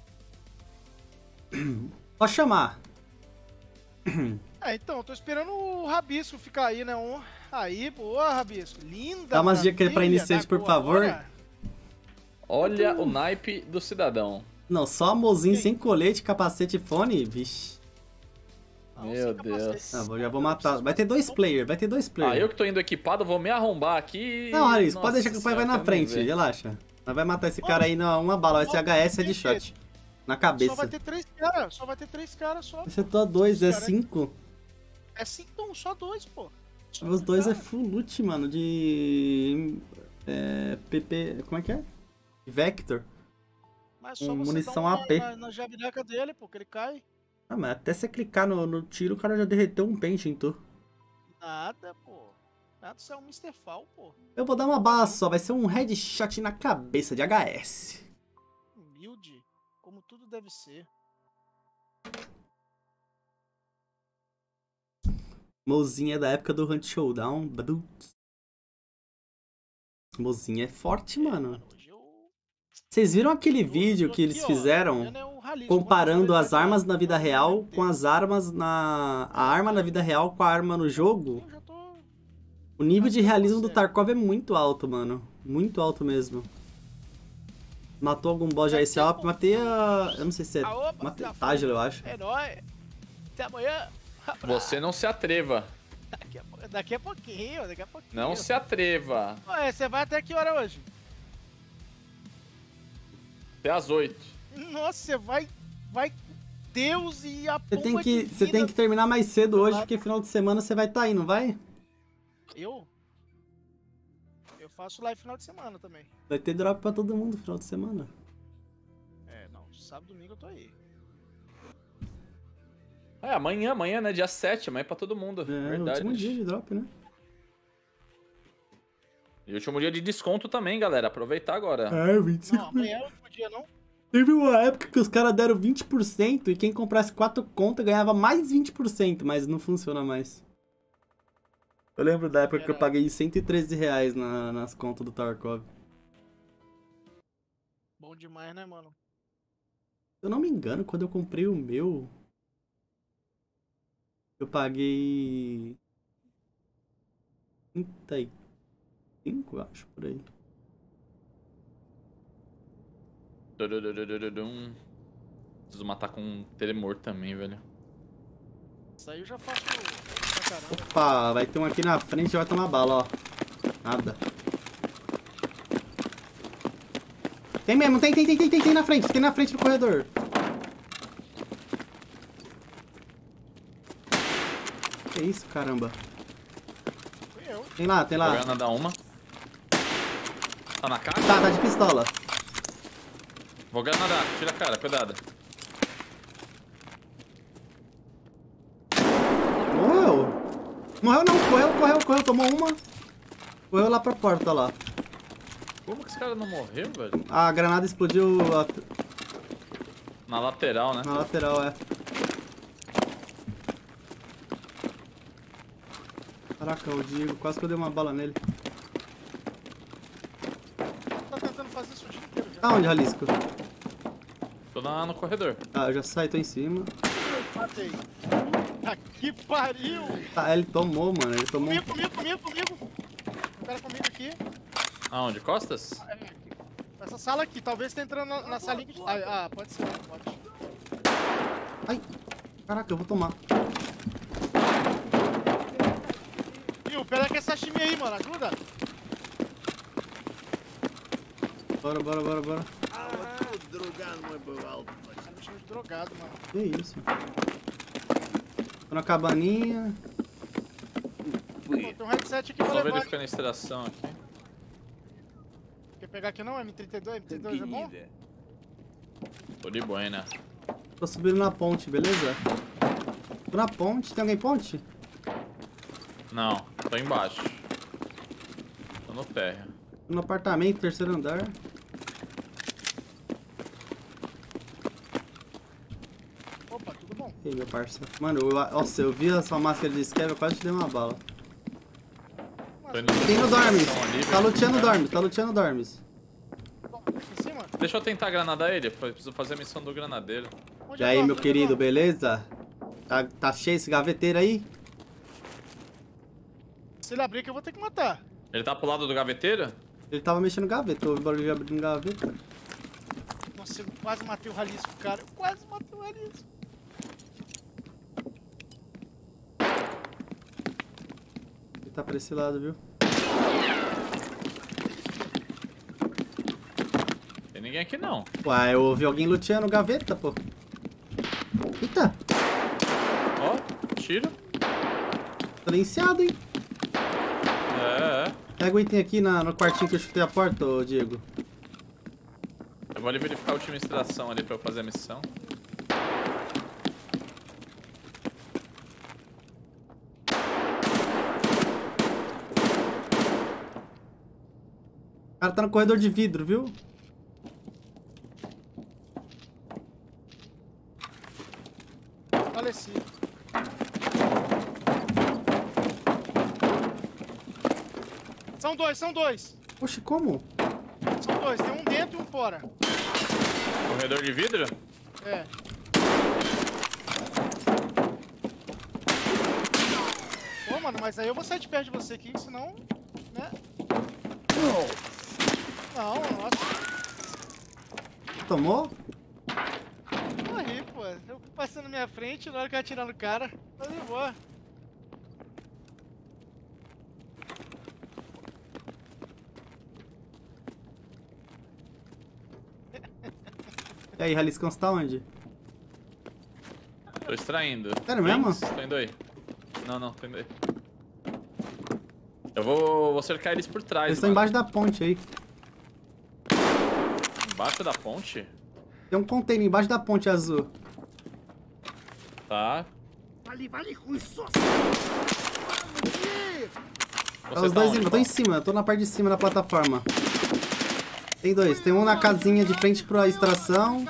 Pode chamar. É, então, tô esperando o Rabisco ficar aí, né? Um... Aí, boa, Rabisco. Linda. Dá umas dicas pra maravilha, iniciante, da por cor favor. agora. Olha o naipe do cidadão. Não, só mozinho sem colete, capacete e fone? Vixe. Não, Meu sem capacete. Deus. Ah, vou, já vou matar. Vai ter dois players, vai ter dois Ah, players. eu que tô indo equipado, vou me arrombar aqui. Não, Aris, Nossa pode deixar que o pai vai senhora, na quero nem frente, ver. relaxa. Nós vai matar esse cara aí na uma bala, vai ser H S headshot. Na Só vai cabeça. ter três caras, só vai ter três caras só. Você tá dois, é Cara, cinco. É cinco, então, só dois, pô. Só Os dois é cara. full loot, mano, de... É... P P... Como é que é? Vector. Mas só com você munição dá uma A P. Na, na jabineca dele, pô, que ele cai. Ah, mas até você clicar no, no tiro, o cara já derreteu um pente em tu. Nada, pô. Nada, você é um mister Fal, pô. Eu vou dar uma bala só, vai ser um headshot na cabeça de H S. Humilde, como tudo deve ser. Mozinha é da época do Hunt Showdown. Badum. Mozinha é forte, mano. Hoje eu... Vocês viram aquele eu vídeo tô que aqui, eles ó, fizeram olhando é um rally, comparando só as vou armas fazer na vida vai- real vai com as armas na... A arma na vida real com a arma no jogo? Eu já tô... O nível de Mas realismo do você- Tarkov é muito alto, mano. Muito alto mesmo. Matou algum boss já esse up? Matei a... Eu não sei se é... Ah, opa, Matei já a foi. Tágila, eu acho. É nóis. Até amanhã. Você não se atreva. Daqui a, pou- daqui a pouquinho, daqui a pouquinho. Não se atreva. Ué, você vai até que hora hoje? Até às oito. Nossa, você vai... Vai... Deus e a Você tem pomba que, você divina. tem que terminar mais cedo hoje, Claro. porque final de semana você vai estar tá aí, não vai? Eu? Eu faço live final de semana também. Vai ter drop pra todo mundo no final de semana. É, não, sábado e domingo eu tô aí. É, amanhã, amanhã, né? Dia sete, amanhã é pra todo mundo. É, Verdade. o último dia de drop, né? E último dia de desconto também, galera. Aproveitar agora. É, vinte e cinco Não, amanhã é o último dia, não? Teve uma época que os caras deram vinte por cento e quem comprasse quatro contas ganhava mais vinte por cento, mas não funciona mais. Eu lembro da época que eu paguei cento e treze reais na, nas contas do Tarkov. Bom demais, né, mano? Se eu não me engano, quando eu comprei o meu, eu paguei trinta e cinco, acho, por aí. Durururururudum. Preciso matar com um tremor também, velho. Isso aí eu já faço pra caramba. Opa, vai ter um aqui na frente e vai tomar bala, ó. Nada. Tem mesmo, tem, tem, tem, tem, tem, tem na frente, tem na frente do corredor. Que isso, caramba. Fui eu. Tem lá, tem lá. Vou nadar uma. Tá na cara? Tá, tá de pistola. Vou granadar, tira a cara, cuidado. Morreu. Morreu não, correu, correu, correu, tomou uma. Correu lá pra porta, lá. Como que esse cara não morreu, velho? A granada explodiu a- Na lateral, né? na lateral, é. Caraca, o Diego, quase que eu dei uma bala nele. Tá tentando fazer isso o dia inteiro já. Tá onde, Jalisco? Tô lá no corredor. Tá, eu já saí, tô em cima. Matei. Ah, que pariu! Tá, ele tomou, mano, ele tomou... Comigo, comigo, comigo, comigo. Um cara comigo aqui. Aonde? Costas? É, aqui. Essa sala aqui, talvez tá entrando na, na salinha que... Ah, ah, pode ser, pode. Ai, caraca, eu vou tomar. Viu, pera que essa sashimi aí, mano, ajuda. Bora, bora, bora, bora. Cara, me chama de drogado, mano. Que isso? Tô na cabaninha. Pô, tem um headset aqui pra Só levar. verificando a extração aqui. Quer pegar aqui não? M trinta e dois? M trinta e dois é bom? Tô de buena. Tô subindo na ponte, beleza? Tô na ponte, tem alguém em ponte? Não, tô embaixo. Tô no térreo. Tô no apartamento, terceiro andar. Opa, tudo bom. E aí, meu parça? Mano, eu, nossa, eu vi a sua máscara de esquerda, eu quase te dei uma bala. Tô indo Tem no Dormes. ali, Tá velho. luteando Dormes, tá luteando Dormes. Aqui em cima? Deixa eu tentar granadar ele, eu preciso fazer a missão do granadeiro. Onde E eu aí, tô? meu Onde eu querido, tô? beleza? Tá, tá cheio esse gaveteiro aí? Se ele abrir que eu vou ter que matar. Ele tá pro lado do gaveteiro? Ele tava mexendo no gaveta, eu ouvi barulho de abrindo gaveta. Nossa, eu quase matei o Jalisco, cara. Eu quase matei o Jalisco. Ele tá pra esse lado, viu? Tem ninguém aqui não. Uai, eu ouvi alguém luteando gaveta, pô. Eita, Ó, tiro. silenciado, hein? É, é. Pega o item aqui na, no quartinho que eu chutei a porta, ô Diego. Eu vou ali verificar a última extração ali pra eu fazer a missão. O cara tá no corredor de vidro, viu? Faleci. São dois, são dois. Oxe, como? São dois, tem um dentro e um fora. Corredor de vidro? É. Pô, mano, mas aí eu vou sair de perto de você aqui, senão, né? Não, nossa, Tomou? morri, pô. Eu passando na minha frente, na hora que eu ia atirar no cara, eu de boa. E aí, Jaliscão, você tá onde? Tô extraindo. Sério mesmo? Wings, tô indo aí. Não, não, tô indo aí. Eu vou, vou cercar eles por trás, Eles estão mano. embaixo da ponte aí. Embaixo da ponte? Tem um container embaixo da ponte azul. Tá. Vale, vale, russo. Tá os dois, eu tô em cima, eu tô na parte de cima da plataforma. Tem dois, tem um na casinha de frente pra extração.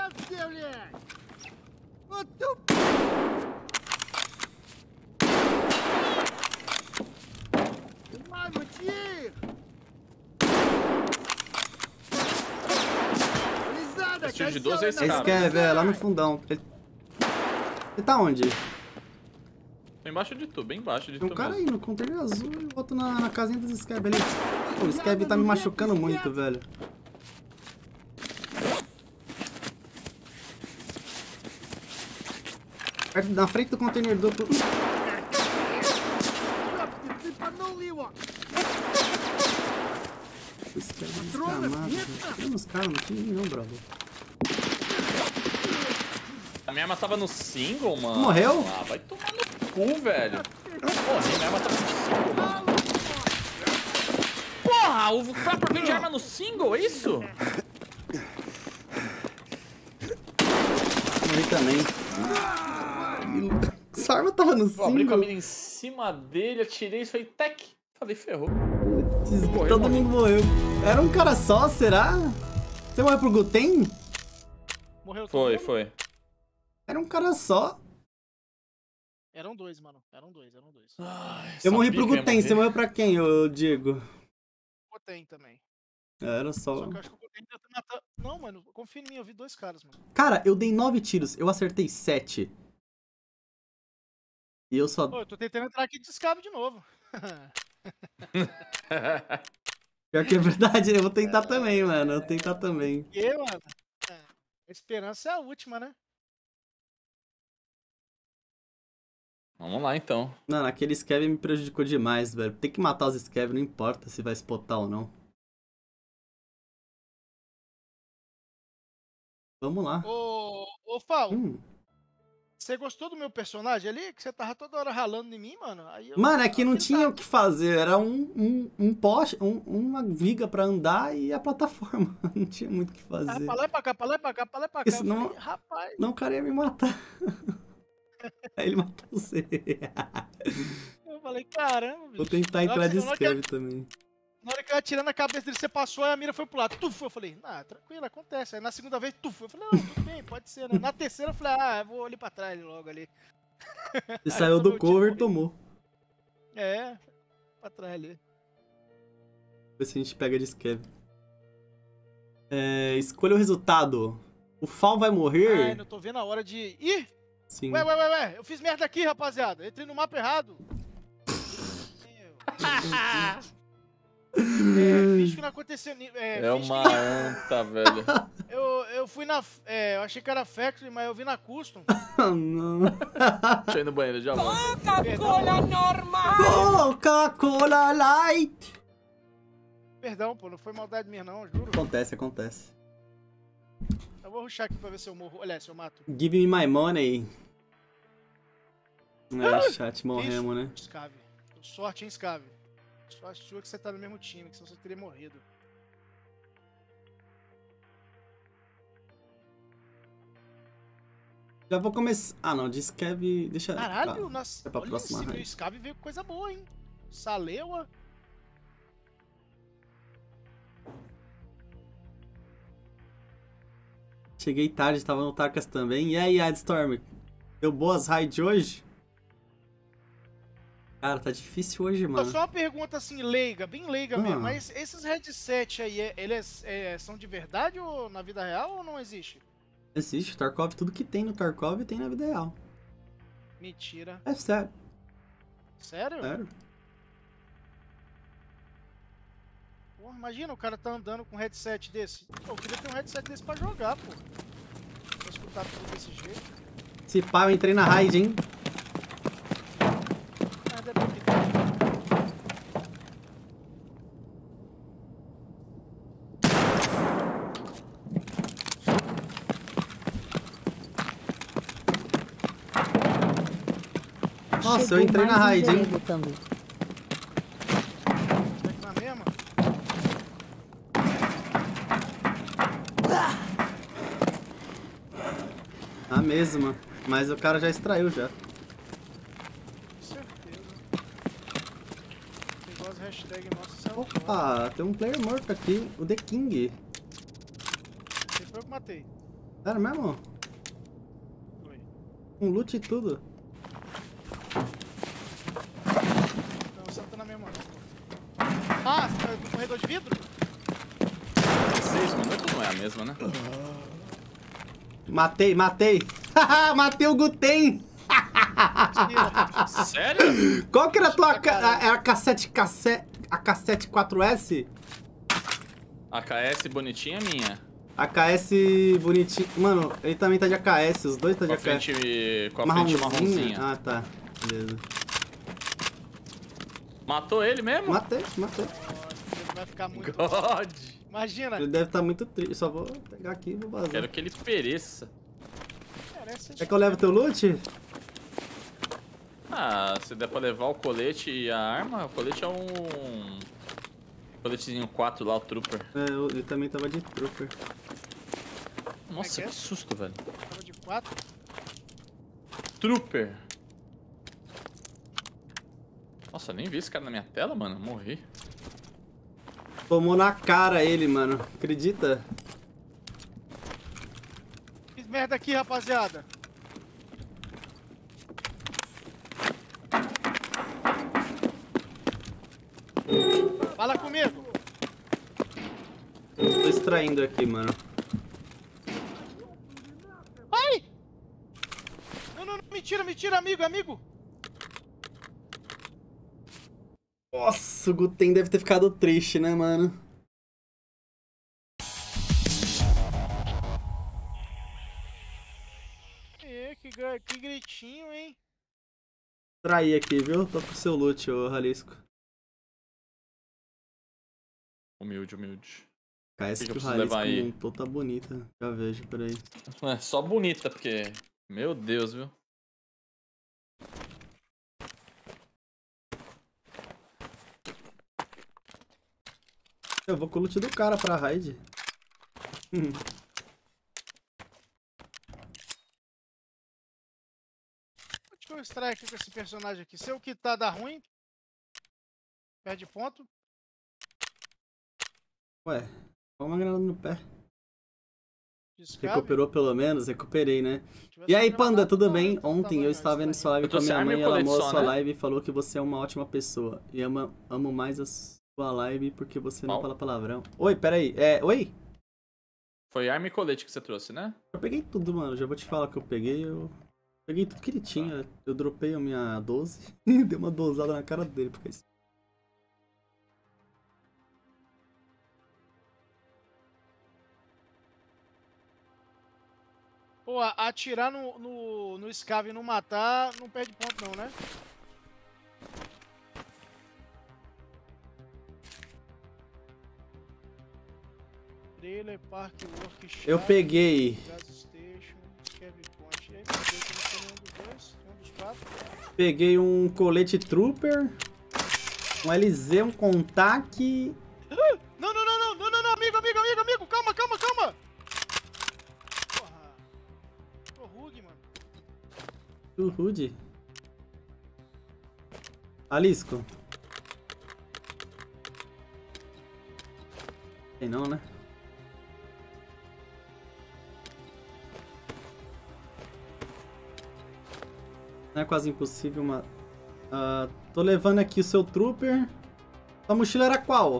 Esse tiro de doze é esse Esse cara. que é, é lá no fundão. Ele, ele tá onde? Tô embaixo de tu, bem embaixo de Tem tu um cara mesmo. aí no container azul e eu boto na, na casinha dos Scab ali. Pô, o Scab tá me machucando muito, velho. Perto- Na frente do container duplo. O Scab é desgramado, velho. Tem uns caras no time não, brother. A minha arma tava no single, mano. Morreu? Ah, vai tomar no cu, velho. Porra, minha arma tava no single, mano. Porra, o Trapper vende arma no single, é isso? Morri também. Essa arma tava no Eu abri com a single. mira em cima dele, atirei e falei, tec. Falei, ferrou. Putz, Morreu, Todo morreu. mundo morreu. Era um cara só, será? Você morreu pro Guten? Morreu todo Foi, mundo? foi. Era um cara só. Eram dois, mano. Eram dois, eram dois. Ai, Eu morri sabia pro que eu ia Guten. Você morrer. morreu pra quem, ô Diego? Guten também. Era Só só. que eu acho que o Guten ainda tá matando. Não, mano, confia em mim, eu vi dois caras, mano. Cara, eu dei nove tiros. Eu acertei sete. E eu só. Pô, eu tô tentando entrar aqui de escape de novo. Pior que é verdade, eu vou tentar também, mano. Eu vou tentar também. E, mano? É, a esperança é a última, né? Vamos lá, então. Mano, aquele Scav me prejudicou demais, velho. Tem que matar os Scav, não importa se vai spotar ou não. Vamos lá. Ô, ô Fal, Hum. você gostou do meu personagem ali? Que você tava toda hora ralando em mim, mano? Aí eu, Mano, é que não eu tinha o que fazer. Era um, um, um poste, um, uma viga pra andar e a plataforma. Não tinha muito o que Ah, fazer. pra lá e pra cá, pra lá e pra cá, pra lá e pra cá. Isso Eu não- falei, rapaz, Não, o cara ia me matar. Aí ele matou você. eu falei, caramba, bicho. Vou tentar Na entrar hora de que- na hora que eu- Scav também. Na hora que eu atirei na cabeça dele, você passou, aí a mira foi pro lado. Tuf, eu falei, ah, tranquilo, acontece. Aí na segunda vez, tuf, eu falei, não, tudo bem, pode ser, né? Na terceira eu falei, ah, eu vou ali pra trás logo ali. Você saiu do meu cover e time tomou. É, pra trás ali. Ver se a gente pega de Scav. É, escolha o resultado. O Fal vai Ai, morrer? não tô vendo a hora de... Ih, Sim. ué, ué, ué, ué, eu fiz merda aqui, rapaziada. Entrei no mapa errado. É, finge que não aconteceu. ni- É, É finge uma que- anta, velho. eu, eu fui na. É, eu achei que era Factory, mas eu vi na Custom. Oh, não. Deixa eu ir no banheiro, já volto. Coca-Cola normal. Coca-Cola Light. Perdão, pô, não foi maldade minha, não, juro. Acontece, acontece. Eu vou rushar aqui pra ver se eu morro. Olha, se eu mato. Give me my money. É, chat, morremos, né? Scave. Sorte, hein, Scave. Sorte sua que você tá no mesmo time, que senão você teria morrido. Já vou começar. Ah, não, de Scav. Deixa. Caralho, tá. nossa. É pra Olha próxima esse meu raid. Scave veio com coisa boa, hein. Salewa. Cheguei tarde, tava no Tarkas também. E aí, Adstorm? Deu boas raids hoje? Cara, tá difícil hoje, Pô, mano. só uma pergunta assim, leiga, bem leiga Ah. mesmo. Mas esses headset aí, é- eles é, são de verdade ou na vida real ou não existe? Existe, Tarkov, tudo que tem no Tarkov tem na vida real. Mentira. É sério, Sério? sério. Pô, imagina o cara tá andando com um headset desse. Pô, eu queria ter um headset desse pra jogar, pô. Pra escutar tudo desse jeito. Se pá, eu entrei na raid, hein? Ah, deve ter que ter. Nossa, Chegou eu entrei na mais um raid, hein? Diego também. mesma. Mas o cara já extraiu já. Com certeza. Pegou as hashtags nossas. saiu fora. Opa, tem um player morto aqui. O The King. Esse foi eu que matei. Sério mesmo? Foi. Com loot e tudo. Não, você não tá na mesma não, pô. Ah, você tá no corredor de vidro? Seis minutos não é a mesma, né? Matei, matei. Matei o Guten. Sério? Qual que era a tua... ca- a- É a cassete... cassete a cassete quatro S? A K S bonitinha é minha. A K S bonitinho. Mano, ele também tá de A K S. Os dois tá de Com a A K S. frente, com a frente marronzinha. Ah, tá. Beleza. Matou ele mesmo? Matei, matei. Nossa, ele vai ficar muito... God. Imagina. Ele deve estar muito triste. Só vou pegar aqui e vou vazar. Quero que ele pereça. Merece Quer que eu leve teu loot? Ah, se der pra levar o colete e a arma, o colete é um... Coletezinho quatro lá, o Trooper. É, eu- ele também tava de trooper. Nossa, que é? que susto, velho. Tava de quatro. Trooper. Nossa, eu nem vi esse cara na minha tela, mano. Morri. Tomou na cara ele, mano. Acredita? Fiz merda aqui, rapaziada. Fala comigo. Tô extraindo aqui, mano. Ai! Não, não, não, mentira, mentira, amigo, amigo. Nossa, o Guten deve ter ficado triste, né, mano? É, que, gra- que gritinho, hein? Traí aqui, viu? Tô com o seu loot, ô Jalisco. Humilde, humilde. K S O que que que o eu preciso Jalisco levar aí? montou tá bonita. Já vejo por aí. É só bonita, porque... Meu Deus, viu? Eu vou com o loot do cara pra raid. Hum. Deixa eu extrair aqui com esse personagem aqui. Se o que tá dá ruim, perde ponto. Ué, olha uma granada no pé. Descabe. Recuperou pelo menos? Recuperei, né? Se tivesse E aí, uma Panda, granada, tudo não, bem? então tá Ontem bom, eu ó, estava vendo sua live Eu com a tô minha sem mãe arma e e ela colete amou a só, sua né? live e falou que você é uma ótima pessoa. E ama, amo mais a sua live porque você não Qual? fala palavrão. Oi, peraí. É, oi? Foi arma e colete que você trouxe, né? Eu peguei tudo, mano. Já vou te falar que eu peguei. Eu peguei tudo que ele tinha. Eu dropei a minha doze e dei uma dosada na cara dele. Porque isso. Pô, a- atirar no, no, no Scav e não matar, não perde ponto não, né? Trailer, Park, Workshop, Eu peguei. Gas Station, Scav Point. E aí, meu Deus, eu não sei nenhum dos dois, nenhum dos quatro. Peguei um colete trooper. Um L Z, um contact. Não, não, não, não, não, não, não, amigo, amigo, amigo, amigo, calma, calma, calma. Porra. Tô rug, mano. O Rude. Alisco. Tem não, né? Não é quase impossível, mas... Ah, tô levando aqui o seu trooper. Sua mochila era qual?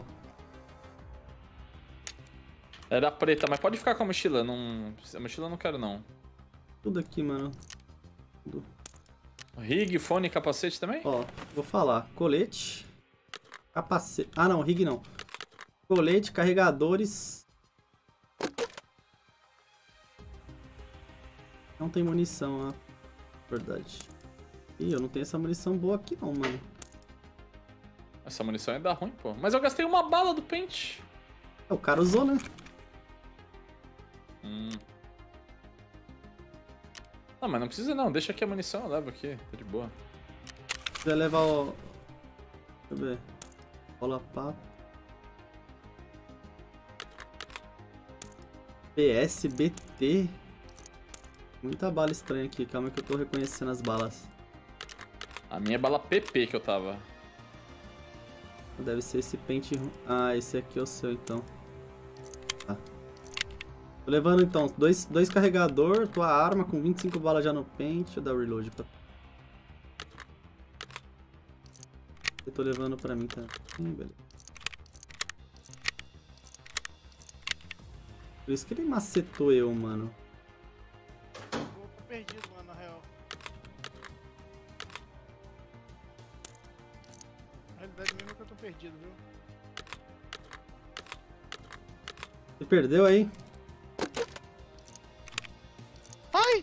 Era preta, mas pode ficar com a mochila. Não... A mochila eu não quero, não. Tudo aqui, mano. Tudo. Rig, fone e capacete também? Ó, vou falar. Colete. Capacete. Ah, não. Rig não. Colete, carregadores. Não tem munição, ó. Verdade. Ih, eu não tenho essa munição boa aqui não, mano. Essa munição ia dar ruim, pô. Mas eu gastei uma bala do pente. O cara usou, né? Hum. Não, mas não precisa não. Deixa aqui a munição, eu levo aqui. Tá de boa. Se quiser levar o... Deixa eu ver. Bola papo. P S B T. Muita bala estranha aqui, calma que eu tô reconhecendo as balas. A minha é bala P P que eu tava. Deve ser esse pente... Ah, esse aqui é o seu, então. Tá. Tô levando, então, dois, dois carregador, tua arma com vinte e cinco balas já no pente. Deixa eu dar o reload pra... Eu tô levando pra mim também, beleza. Por isso que ele macetou eu, mano. Eu tô perdido, mano, na real. Na realidade mesmo é que eu tô perdido, viu? Você perdeu aí? Ai!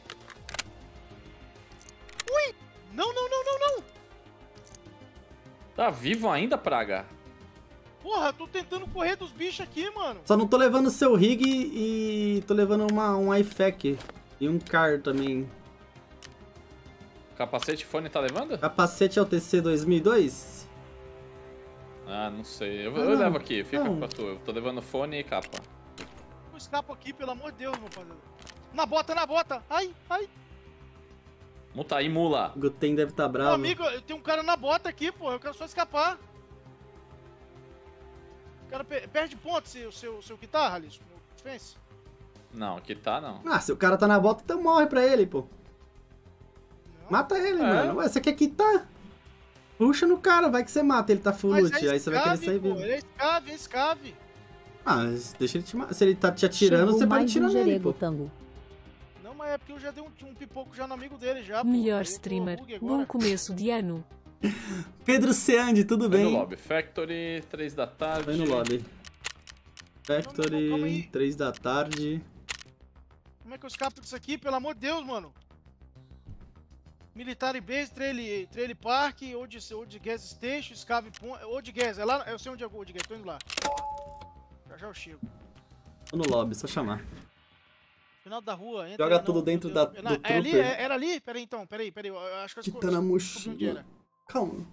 Ui! Não, não, não, não, não! Tá vivo ainda, Praga? Porra, eu tô tentando correr dos bichos aqui, mano. Só não tô levando o seu rig e tô levando uma, um I F A C e um car também. Capacete e fone tá levando? Capacete é o T C dois mil e dois? Ah, não sei. Eu, Ah, eu não. levo aqui, fica Não. pra tu. Eu tô levando fone e capa. Eu escapo aqui, pelo amor de Deus, meu pai. Na bota, na bota! Ai, ai! Muta aí, mula. O Guten deve estar tá Meu bravo. amigo, eu tenho um cara na bota aqui, pô. Eu quero só escapar. O cara per perde ponto se o seu, seu guitarra, Alisson. No defense. Não, aqui tá não. Ah, se o cara tá na bota, então morre pra ele, pô. Não. Mata ele, É. mano. Ué, você quer quitar? Puxa no cara, vai que você mata. Ele tá full Mas loot, é aí você vai querer escave, sair pô. vivo. Ele é escave, é escave. Ah, mas deixa ele te matar. Se ele tá te atirando, Chegou você pode mais atirar um nele, Jerego pô. Tango. Não, mas é porque eu já dei um, um pipoco já no amigo dele já, pô. Melhor Aí eu tô streamer. bug agora. Bom começo de ano. Pedro Seandi, tudo Vai no bem? lobby. Factory, três da tarde. Vai no lobby. Não, não, calma Factory, aí. três da tarde. Como é que eu escapo disso aqui? Pelo amor de Deus, mano. Military Base, Trail, Trail Park, Old, Old Gas Station, Scave Point. Old Gas, é lá. Eu sei onde é o Old Gas, tô indo lá. Já já eu chego. Tô no lobby, só chamar. Final da rua, entra. Joga não, tudo meu dentro Deus. da- Não, do é ali, trooper. é- era ali? Peraí então, peraí, peraí. Eu acho que eu Que esco- tá na descobri onde mochila. era. Calma.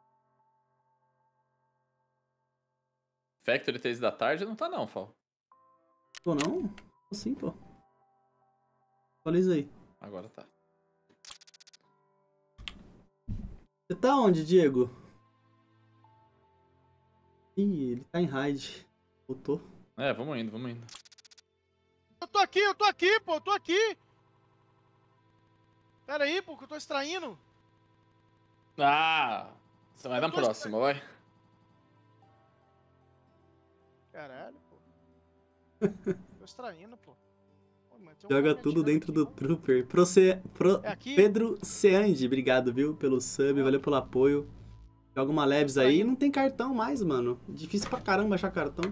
Factory, três da tarde não tá não, Fal. Tô não? Tô sim, pô. Atualiza aí. Agora tá. Você tá onde, Diego? Ih, ele tá em raid. Voltou. É, vamos indo, vamos indo. Eu tô aqui, eu tô aqui, pô, eu tô aqui. Pera aí, pô, que eu tô extraindo. Ah! Você vai Eu na tô próxima, vai. Caralho, pô. Tô extraindo, pô. Pô, mas tem um Joga cara me tudo atirando dentro aqui, do ó. Trooper. Pro Ce... Pro... É aqui? Pedro Seandi, obrigado, viu? Pelo sub, valeu pelo apoio. Joga uma Labs aí. Não tem cartão mais, mano. Difícil pra caramba achar cartão.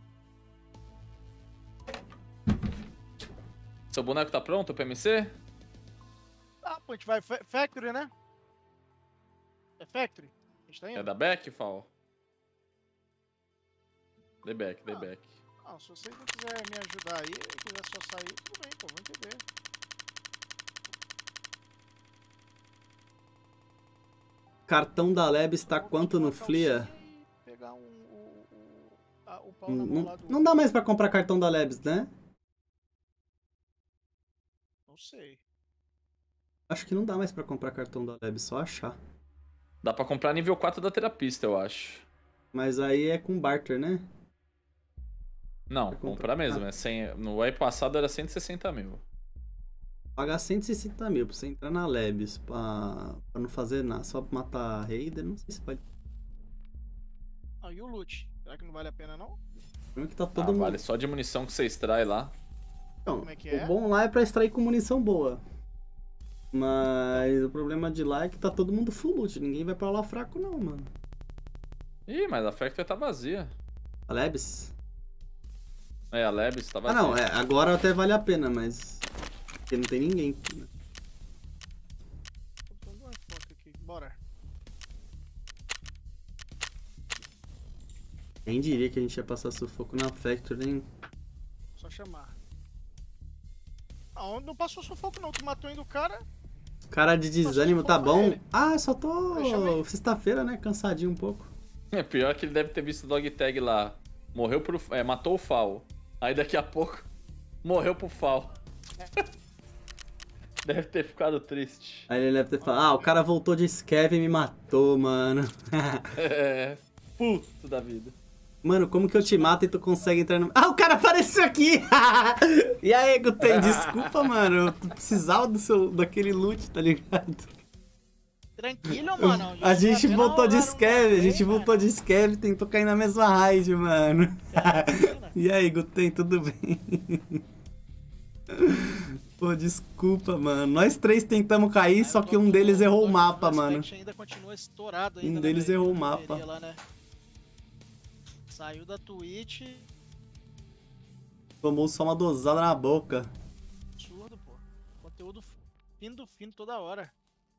Seu boneco tá pronto, o P M C? Ah, pô, a gente vai fa- Factory, né? É Factory? A gente tá indo? É da back, Fal? Dê back, dê Ah. back. Não, se vocês não quiserem me ajudar aí, quiser só sair, tudo bem, pô, vou entender. Cartão da Labs tá Eu vou quanto no pedir uma Flia? calcinha e pegar um, o, o, a- o pau na mão Não, lá do... não dá mais pra comprar cartão da Labs, né? Não sei. Acho que não dá mais pra comprar cartão da Labs, só achar. Dá pra comprar nível quatro da terapista, eu acho. Mas aí é com barter, né? Não, Pra comprar. comprar mesmo. Ah. É cem... No ano passado era cento e sessenta mil. Pagar cento e sessenta mil pra você entrar na Labs pra, pra não fazer nada, só pra matar Raider, não sei se pode. Ah, e o loot? Será que não vale a pena, não? O problema é que tá todo Ah, mundo. vale só de munição que você extrai lá. Então, Como é que o é? bom lá é pra extrair com munição boa. Mas o problema de lá é que tá todo mundo full loot. Ninguém vai pra lá fraco, não, mano. Ih, mas a Factory tá vazia. A Labs? É, a Labs tá Ah, vazia. não, é, agora até vale a pena, mas. Porque não tem ninguém. Né? Tô dando uma foto aqui, bora. Quem diria que a gente ia passar sufoco na Factory, hein? Só chamar. Não, não passou sufoco não, tu matou ainda o cara. Cara de desânimo, tá sufoco bom? ele. Ah, só tô. Eu chamei. Sexta-feira, né? Cansadinho um pouco. É pior que ele deve ter visto o dog tag lá. Morreu pro. É, matou o Fal. Aí daqui a pouco morreu pro Fal. Deve ter ficado triste. Aí ele deve ter falado, ah, o cara voltou de Scav e me matou, mano. É, puto da vida. Mano, como que eu te mato e tu consegue entrar no... Ah, o cara apareceu aqui! E aí, Guten, desculpa, mano. Eu precisava do seu, daquele loot, tá ligado? Tranquilo, mano. A gente até voltou de na hora, Scav, a gente mano. voltou de Scav e tentou cair na mesma raid, mano. Tranquilo. E aí, Guten, tudo bem? Pô, desculpa, mano. Nós três tentamos cair, só que um deles errou o mapa, mano. ainda continua estourado Um ainda, né, deles velho? errou o Que mapa. correria lá, né? Saiu da Twitch. Tomou só uma dosada na boca. Absurdo, pô. Conteúdo fino do fino toda hora.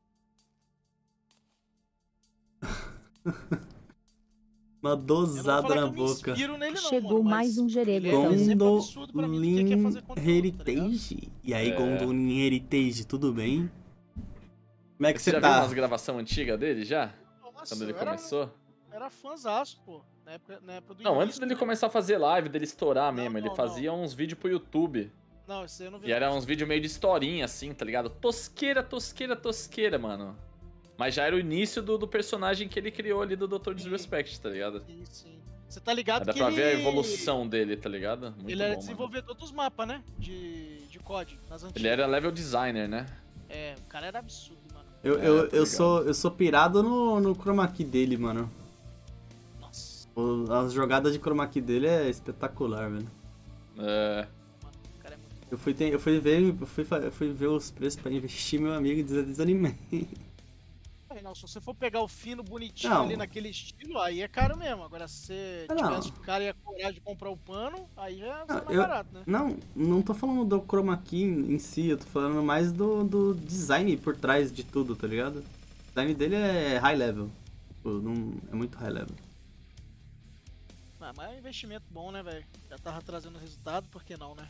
Uma Eu não vou dosada falar na que eu me boca. inspiro nele, não, Chegou mano, mais mas um Jerego ele é também. exemplo absurdo pra mim do que que é fazer Gondolin conteúdo, tá ligado? Heritage. E aí, É. Gondolin Heritage, tudo bem? Como é que Você você já viu tá? umas gravações antigas dele já? Nossa, Quando ele eu era- começou? Era fãzaço, pô. Na época, na época do Não, início, antes dele né? começar a fazer live, dele estourar Não, mesmo, ele não, fazia uns vídeos pro YouTube. Não, isso aí eu não vi. E era uns vídeos meio de historinha, assim, tá ligado? Tosqueira, tosqueira, tosqueira, mano. Mas já era o início do, do personagem que ele criou ali do doutor Disrespect, tá ligado? Sim, sim. Você tá ligado Dá que pra ele... ver a evolução dele, tá ligado? Muito ele era bom, mano. desenvolvedor dos mapas, né? De, de C O D, nas antigas. Ele era level designer, né? É, o cara era absurdo, mano. Eu, É, eu, tá eu, ligado. sou, eu sou pirado no, no chroma key dele, mano. Nossa, O- As jogadas de chroma key dele é espetacular, velho. É. o cara é muito bom. Eu fui, ter- eu fui ver, eu fui, fa- eu fui ver os preços pra investir, meu amigo, e des- desanimei. Aí, não, se você for pegar o fino bonitinho Não. ali naquele estilo, aí é caro mesmo. Agora, se você Ah, não. tivesse o cara e a coragem de comprar o pano, aí já Não, é mais eu- barato, né? Não, não tô falando do chroma key em si, eu tô falando mais do, do design por trás de tudo, tá ligado? O design dele é high level. Tipo, não, é muito high level. Ah, mas é um investimento bom, né, velho? Já tava trazendo resultado, por que não, né?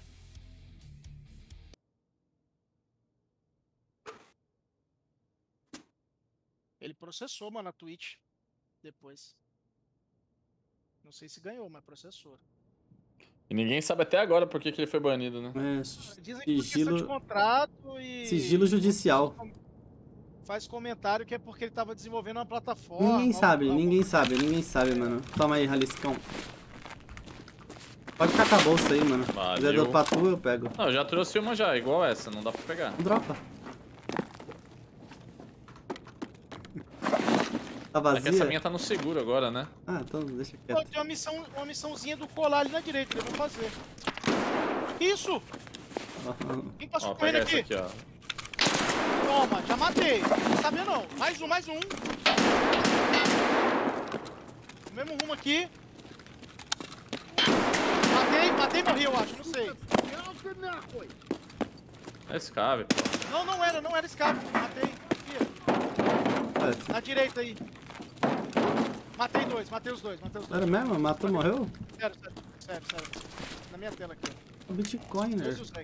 Ele processou, mano, a Twitch depois. Não sei se ganhou, mas processou. E ninguém sabe até agora por que, que ele foi banido, né? É, Dizem que por questão de sigilo, contrato e... sigilo judicial. Faz comentário que é porque ele tava desenvolvendo uma plataforma. Ninguém algo- sabe, algo- ninguém sabe, ninguém sabe, mano. Toma aí, Raliscão. Pode catar a bolsa aí, mano. Se quiser Valeu. dropar tu, eu pego. Não, eu já trouxe uma já, igual essa, não dá pra pegar. Dropa. Tá É que essa vazia? minha tá no seguro agora, né? Ah, então deixa Pô, quieto. tem uma missão, uma missãozinha do colar ali na direita, eu vou fazer. Isso! Quem passou Ó, correndo pega aqui? essa aqui, ó. Toma, já matei. Não sabia não. Mais um, mais um. O mesmo rumo aqui. Matei, matei e morri, eu acho, não sei. É escave, pô. Não, não era, não era escape. Matei. Aqui, É, na direita aí. Matei dois, matei os dois, matei os dois. sério mesmo? Matou, morreu? Sério, sério, sério, sério. Na minha tela aqui, ó. O Bitcoiner. Dois os Zek.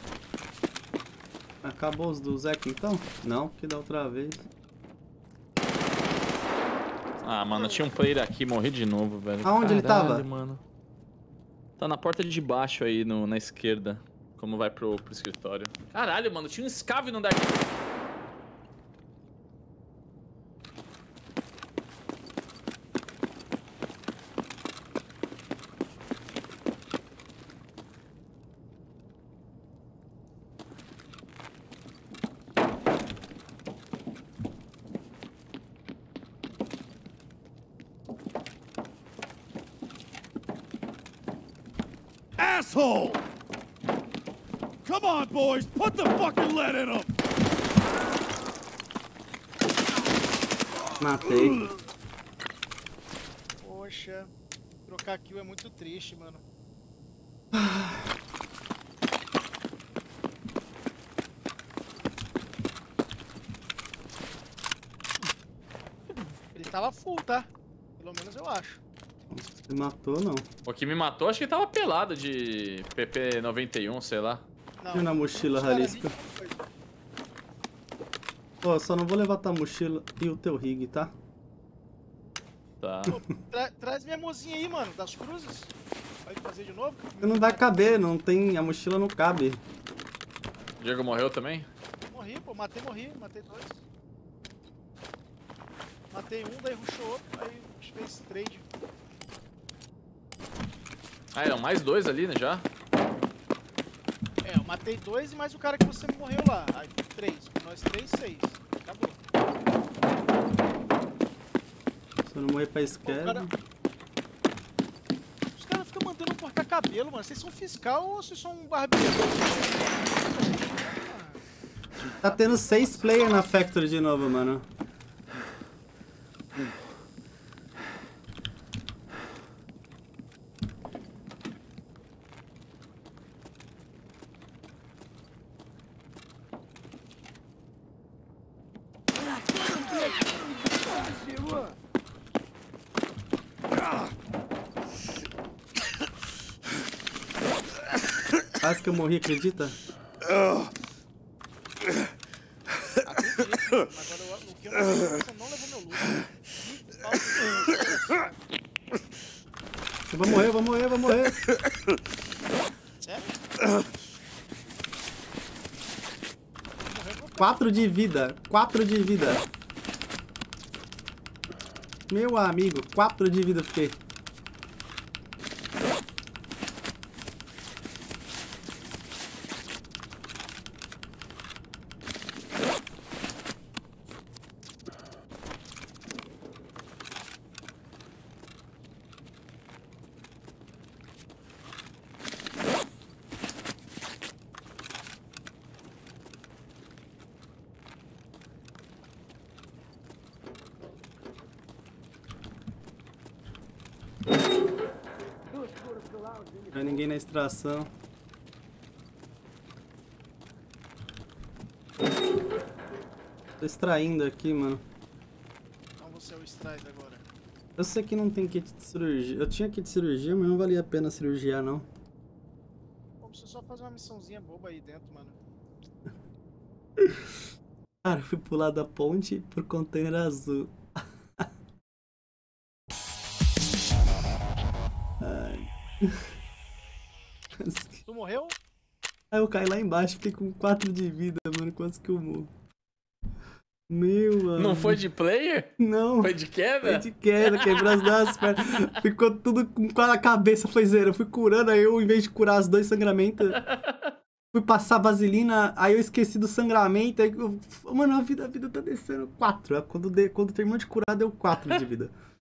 Acabou os do Zek então? Não, porque da outra vez. Ah, mano, tinha um player aqui, morri de novo, velho. Aonde ele tava? Caralho, mano. Tá na porta de baixo aí, no, na esquerda. Como vai pro, pro escritório. Caralho, mano, tinha um escave no Dark. Asshole! Come on, boys, put the fucking lead in him! Matei. Poxa, trocar kill é muito triste, mano. Ele tava full, tá? Pelo menos eu acho. Você matou, não. O que me matou, acho que tava pelado de P P noventa e um, sei lá. Não. E na mochila, os caras Ralisca? ali não foi. Pô, só não vou levar tua mochila e o teu rig, tá? Tá. Pô, tra- traz minha mozinha aí, mano, das cruzes. Vai fazer de novo? Não vai caber, não tem. A mochila não cabe. O Diego morreu também? morri, pô. Matei, morri. Matei dois. Matei um, daí rushou outro, aí fez trade. Ah, eram mais dois ali, né, já? É, eu matei dois e mais o cara que você morreu lá. Aí foi três. Nós três, seis. Acabou. Se eu não morrer pra Pô, o esquerda... cara... Os caras ficam mantendo um corta-cabelo, mano. Vocês são fiscal ou vocês são um barbeiro? Tá tendo seis players na Factory de novo, mano. Quase que eu morri, acredita? Acredito, agora eu- o que eu não sei é que você não levou meu loot. Que falta de- Eu vou morrer, eu vou morrer, eu vou morrer. Sério? Quatro de vida, quatro de vida. Meu amigo, quatro de vida eu fiquei. Não é ninguém na extração. Tô extraindo aqui, mano. Então você é o Stride agora. Eu sei que não tem kit de cirurgia. Eu tinha kit de cirurgia, mas não valia a pena cirurgiar, não. Pô, você só fazer uma missãozinha boba aí dentro, mano. Cara, eu fui pular da ponte pro container azul. Ai. Tu morreu? Aí eu caí lá embaixo, fiquei com quatro de vida, mano. Quase que eu morro. Meu, mano. Não foi de player? Não. Foi de queda? Foi de queda, quebrou as duas pernas. Ficou tudo com a cabeça, foi zero. Eu fui curando, aí eu, em vez de curar os dois sangramentos, fui passar vaselina, aí eu esqueci do sangramento. Aí eu, mano, a vida, a vida tá descendo quatro. Quando, de, quando terminou de curar, deu quatro de vida.